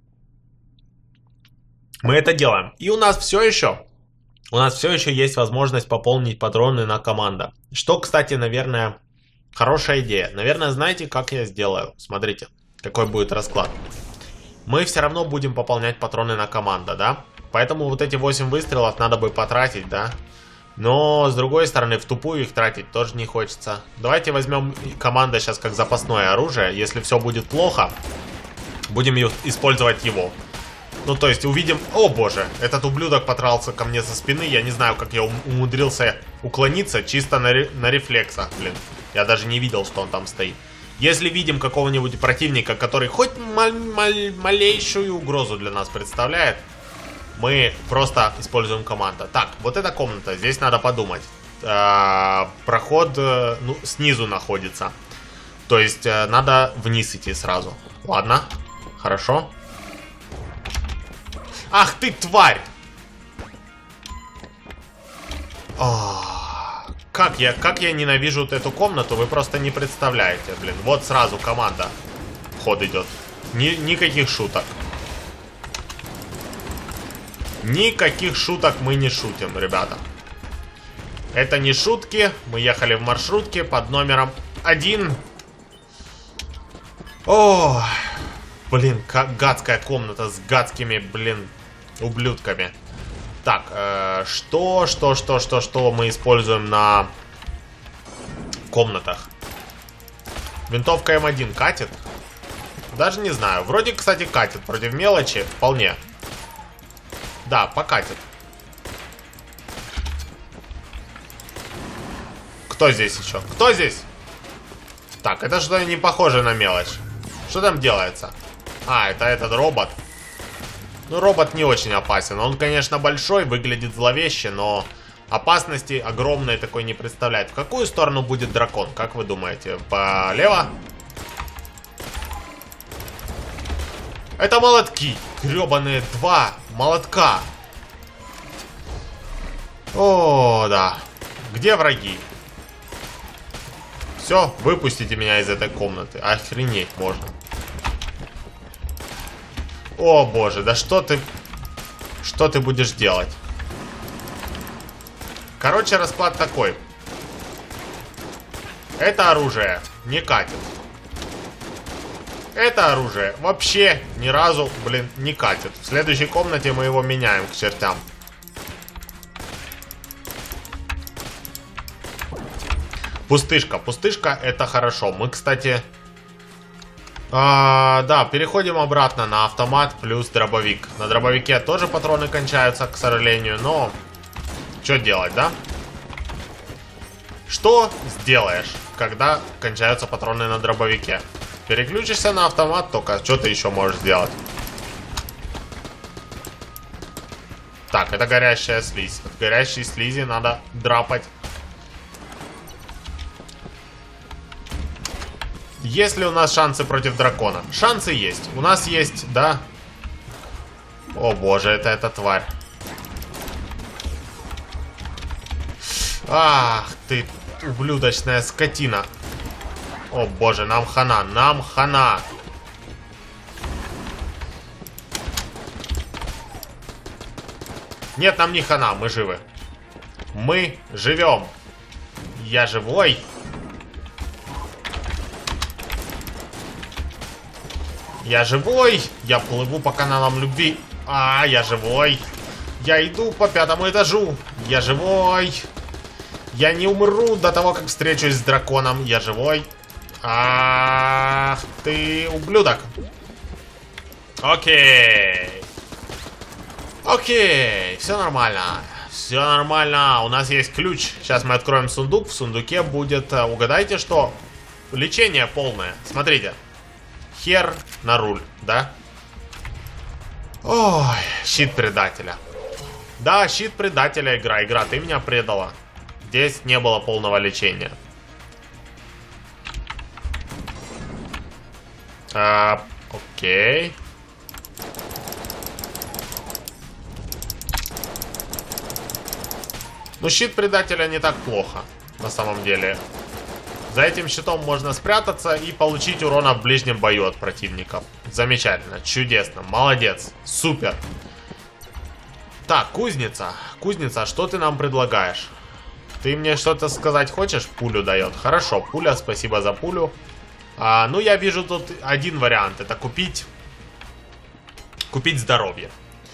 Мы это делаем. И у нас все еще есть возможность пополнить патроны на команда. Что, кстати, наверное, хорошая идея. Наверное, знаете, как я сделаю? Смотрите, какой будет расклад. Мы все равно будем пополнять патроны на команда, да? Поэтому вот эти 8 выстрелов надо бы потратить, да? Но, с другой стороны, в тупую их тратить тоже не хочется. Давайте возьмем команда сейчас как запасное оружие. Если все будет плохо, будем использовать его. Ну, то есть, увидим... О, боже, этот ублюдок потрался ко мне со спины. Я не знаю, как я умудрился уклониться чисто на рефлексах, блин. Я даже не видел, что он там стоит. Если видим какого-нибудь противника, который хоть малейшую угрозу для нас представляет, мы просто используем команду. Так, вот эта комната, здесь надо подумать. Проход снизу находится. То есть надо вниз идти сразу. Ладно, хорошо. Ах ты, тварь! Как я ненавижу вот эту комнату, вы просто не представляете, блин. Вот сразу команда в ход идет. Никаких шуток. Никаких шуток мы не шутим, ребята. Это не шутки. Мы ехали в маршрутке под номером 1. О, блин, как гадская комната с гадскими, блин, ублюдками. Так, что мы используем на комнатах? Винтовка М1 катит? Даже не знаю. Вроде, кстати, катит. Против мелочи вполне. Да, покатит. Кто здесь еще? Кто здесь? Так, это что-то не похоже на мелочь. Что там делается? А, это этот робот. Ну, робот не очень опасен. Он, конечно, большой, выглядит зловеще, но опасности огромной такой не представляет. В какую сторону будет дракон? Как вы думаете? Полево? Это молотки. Гребаные 2 молотка. О, да. Где враги? Все, выпустите меня из этой комнаты. Охренеть можно. О боже, да что ты... Что ты будешь делать? Короче, расклад такой. Это оружие не катит. Это оружие вообще ни разу, блин, не катит. В следующей комнате мы его меняем к чертям. Пустышка. Пустышка это хорошо. Мы, кстати... да, переходим обратно на автомат плюс дробовик. На дробовике тоже патроны кончаются, к сожалению, но... Что делать, да? Что сделаешь, когда кончаются патроны на дробовике? Переключишься на автомат, только что ты еще можешь сделать? Так, это горящая слизь. От горящей слизи надо драпать. Есть ли у нас шансы против дракона? Шансы есть. У нас есть, да? О боже, это эта тварь. Ах ты, ублюдочная скотина. О боже, нам хана, нам хана. Нет, нам не хана, мы живы. Мы живем. Я живой. Я живой. Я плыву по каналам любви. А, я живой. Я иду по 5-му этажу. Я живой. Я не умру до того, как встречусь с драконом. Я живой. Ах ты, ублюдок. Окей. Окей, все нормально. Все нормально. У нас есть ключ. Сейчас мы откроем сундук. В сундуке будет, угадайте что? Лечение полное. Смотрите. Хер на руль, да? Ой, щит предателя. Да, щит предателя игра. Игра, ты меня предала. Здесь не было полного лечения. Окей. Ну, щит предателя не так плохо, на самом деле. За этим щитом можно спрятаться и получить урона в ближнем бою от противников. Замечательно, чудесно, молодец, супер. Так, кузница. Кузница, что ты нам предлагаешь? Ты мне что-то сказать хочешь? Пулю дает. Хорошо, пуля, спасибо за пулю. Ну, я вижу тут один вариант. Это купить здоровье.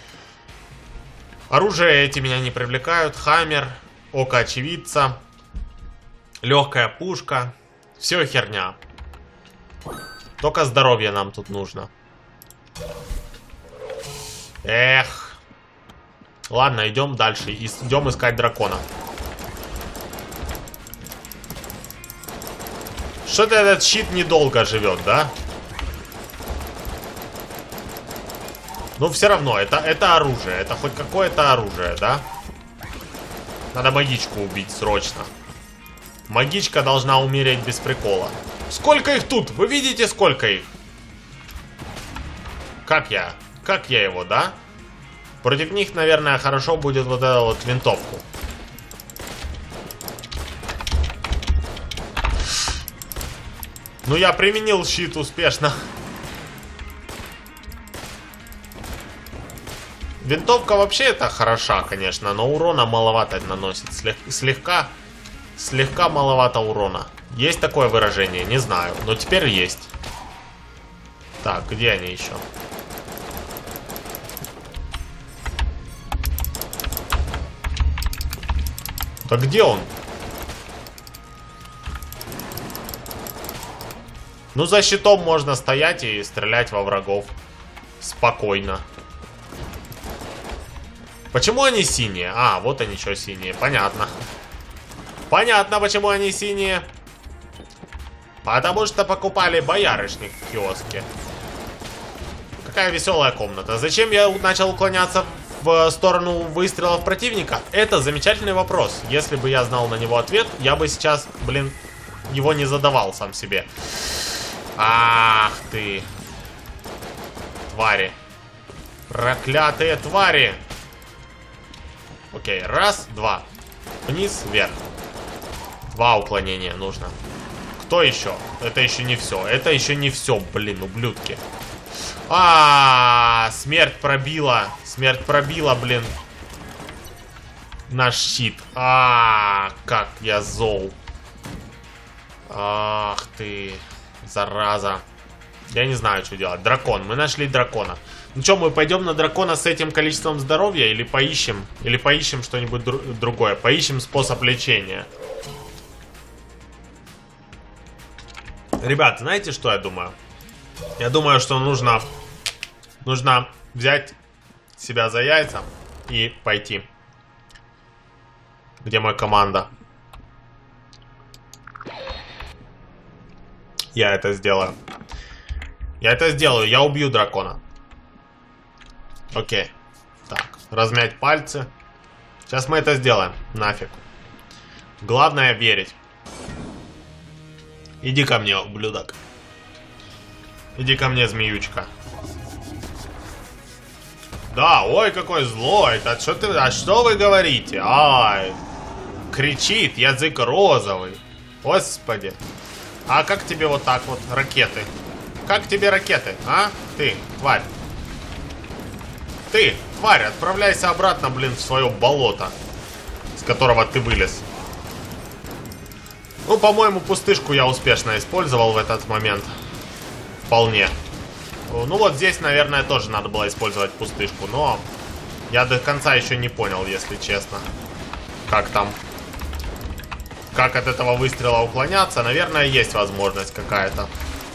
Оружие эти меня не привлекают. Хаммер, око очевидца, легкая пушка. Все херня. Только здоровье нам тут нужно. Эх. Ладно, идем дальше. Идем искать дракона. Что-то этот щит недолго живет, да? Но все равно, это оружие. Это хоть какое-то оружие, да? Надо магичку убить срочно. Магичка должна умереть без прикола. Сколько их тут? Вы видите, сколько их? Как я его, да? Против них, наверное, хорошо будет вот эту вот винтовку. Ну, я применил щит успешно. Винтовка вообще это хороша, конечно, но урона маловато наносит. Слегка маловато урона. Есть такое выражение? Не знаю, но теперь есть. Так, где они еще? Да где он? Ну, за щитом можно стоять и стрелять во врагов. Спокойно. Почему они синие? А, вот они что синие. Понятно. Понятно, почему они синие. Потому что покупали боярышник в киоске. Какая веселая комната. Зачем я начал уклоняться в сторону выстрелов противника? Это замечательный вопрос. Если бы я знал на него ответ, я бы сейчас, блин, его не задавал сам себе. Ах ты. Твари. Проклятые твари. Окей, раз, два. Вниз, вверх. Два уклонения нужно. Кто еще? Это еще не все. Это еще не все, блин, ублюдки. Смерть пробила. Смерть пробила, блин. Наш щит. Как я зол. Ах ты, зараза. Я не знаю, что делать. Дракон. Мы нашли дракона. Ну что, мы пойдем на дракона с этим количеством здоровья или поищем? Или поищем что-нибудь другое? Поищем способ лечения. Ребят, знаете, что я думаю? Я думаю, что нужно взять себя за яйца и пойти. Где моя команда? Я это сделаю. Я это сделаю, я убью дракона. Окей. Так, размять пальцы. Сейчас мы это сделаем. Нафиг. Главное верить. Иди ко мне, ублюдок. Иди ко мне, змеючка. Да, ой, какой злой. А что вы говорите? Ай, кричит, язык розовый. Господи. А как тебе вот так вот ракеты? Как тебе ракеты, а? Ты, тварь. Ты, тварь, отправляйся обратно, блин, в свое болото, с которого ты вылез. Ну, по-моему, пустышку я успешно использовал в этот момент. Вполне. Ну, вот здесь, наверное, тоже надо было использовать пустышку, но я до конца еще не понял, если честно. Как там? Как от этого выстрела уклоняться? Наверное, есть возможность какая-то.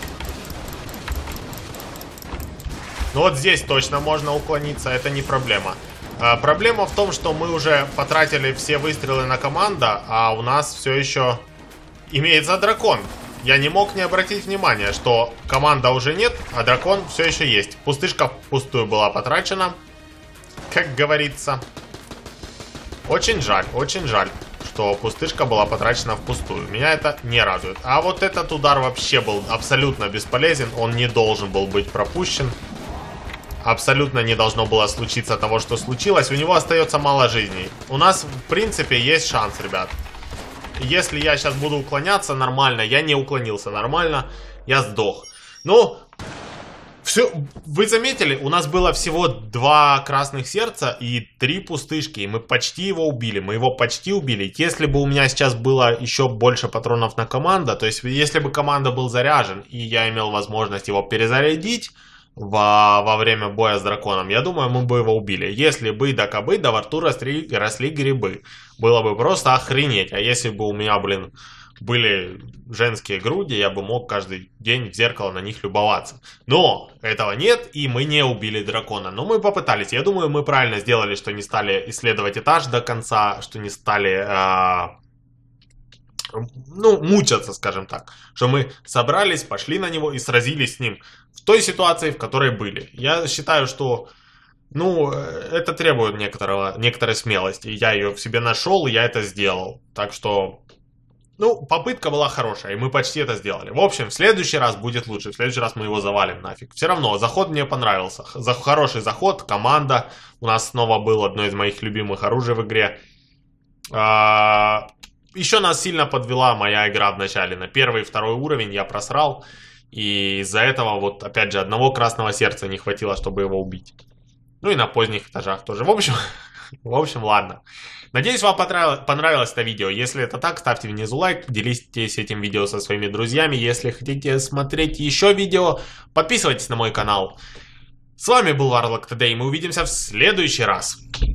Ну, вот здесь точно можно уклониться, это не проблема. Проблема в том, что мы уже потратили все выстрелы на команда, а у нас все еще имеется дракон. Я не мог не обратить внимания, что команда уже нет, а дракон все еще есть. Пустышка впустую была потрачена, как говорится. Очень жаль, что пустышка была потрачена впустую. Меня это не радует. А вот этот удар вообще был абсолютно бесполезен. Он не должен был быть пропущен. Абсолютно не должно было случиться того, что случилось. У него остается мало жизней. У нас, в принципе, есть шанс, ребят. Если я сейчас буду уклоняться нормально, я не уклонился нормально, я сдох. Ну, все, вы заметили, у нас было всего 2 красных сердца и 3 пустышки, и мы почти его убили, мы его почти убили. Если бы у меня сейчас было еще больше патронов на команда, то есть если бы команда был заряжен, и я имел возможность его перезарядить во время боя с драконом, я думаю, мы бы его убили. Если бы да кабы, да во рту росли грибы. Было бы просто охренеть. А если бы у меня, блин, были женские груди, я бы мог каждый день в зеркало на них любоваться. Но этого нет, и мы не убили дракона. Но мы попытались. Я думаю, мы правильно сделали, что не стали исследовать этаж до конца, что не стали... мучаться, скажем так. Что мы собрались, пошли на него и сразились с ним в той ситуации, в которой были. Я считаю, что, это требует некоторой смелости. Я ее в себе нашел, и я это сделал. Так что, попытка была хорошая, и мы почти это сделали. В общем, в следующий раз будет лучше. В следующий раз мы его завалим нафиг. Все равно, заход мне понравился. Хороший заход, команда. У нас снова был одно из моих любимых оружий в игре. Еще нас сильно подвела моя игра в начале. На 1 и 2 уровень я просрал. И из-за этого, вот опять же, одного красного сердца не хватило, чтобы его убить. Ну и на поздних этажах тоже. В общем, ладно. Надеюсь, вам понравилось это видео. Если это так, ставьте внизу лайк, делитесь этим видео со своими друзьями. Если хотите смотреть еще видео, подписывайтесь на мой канал. С вами был Warlock Today, и мы увидимся в следующий раз.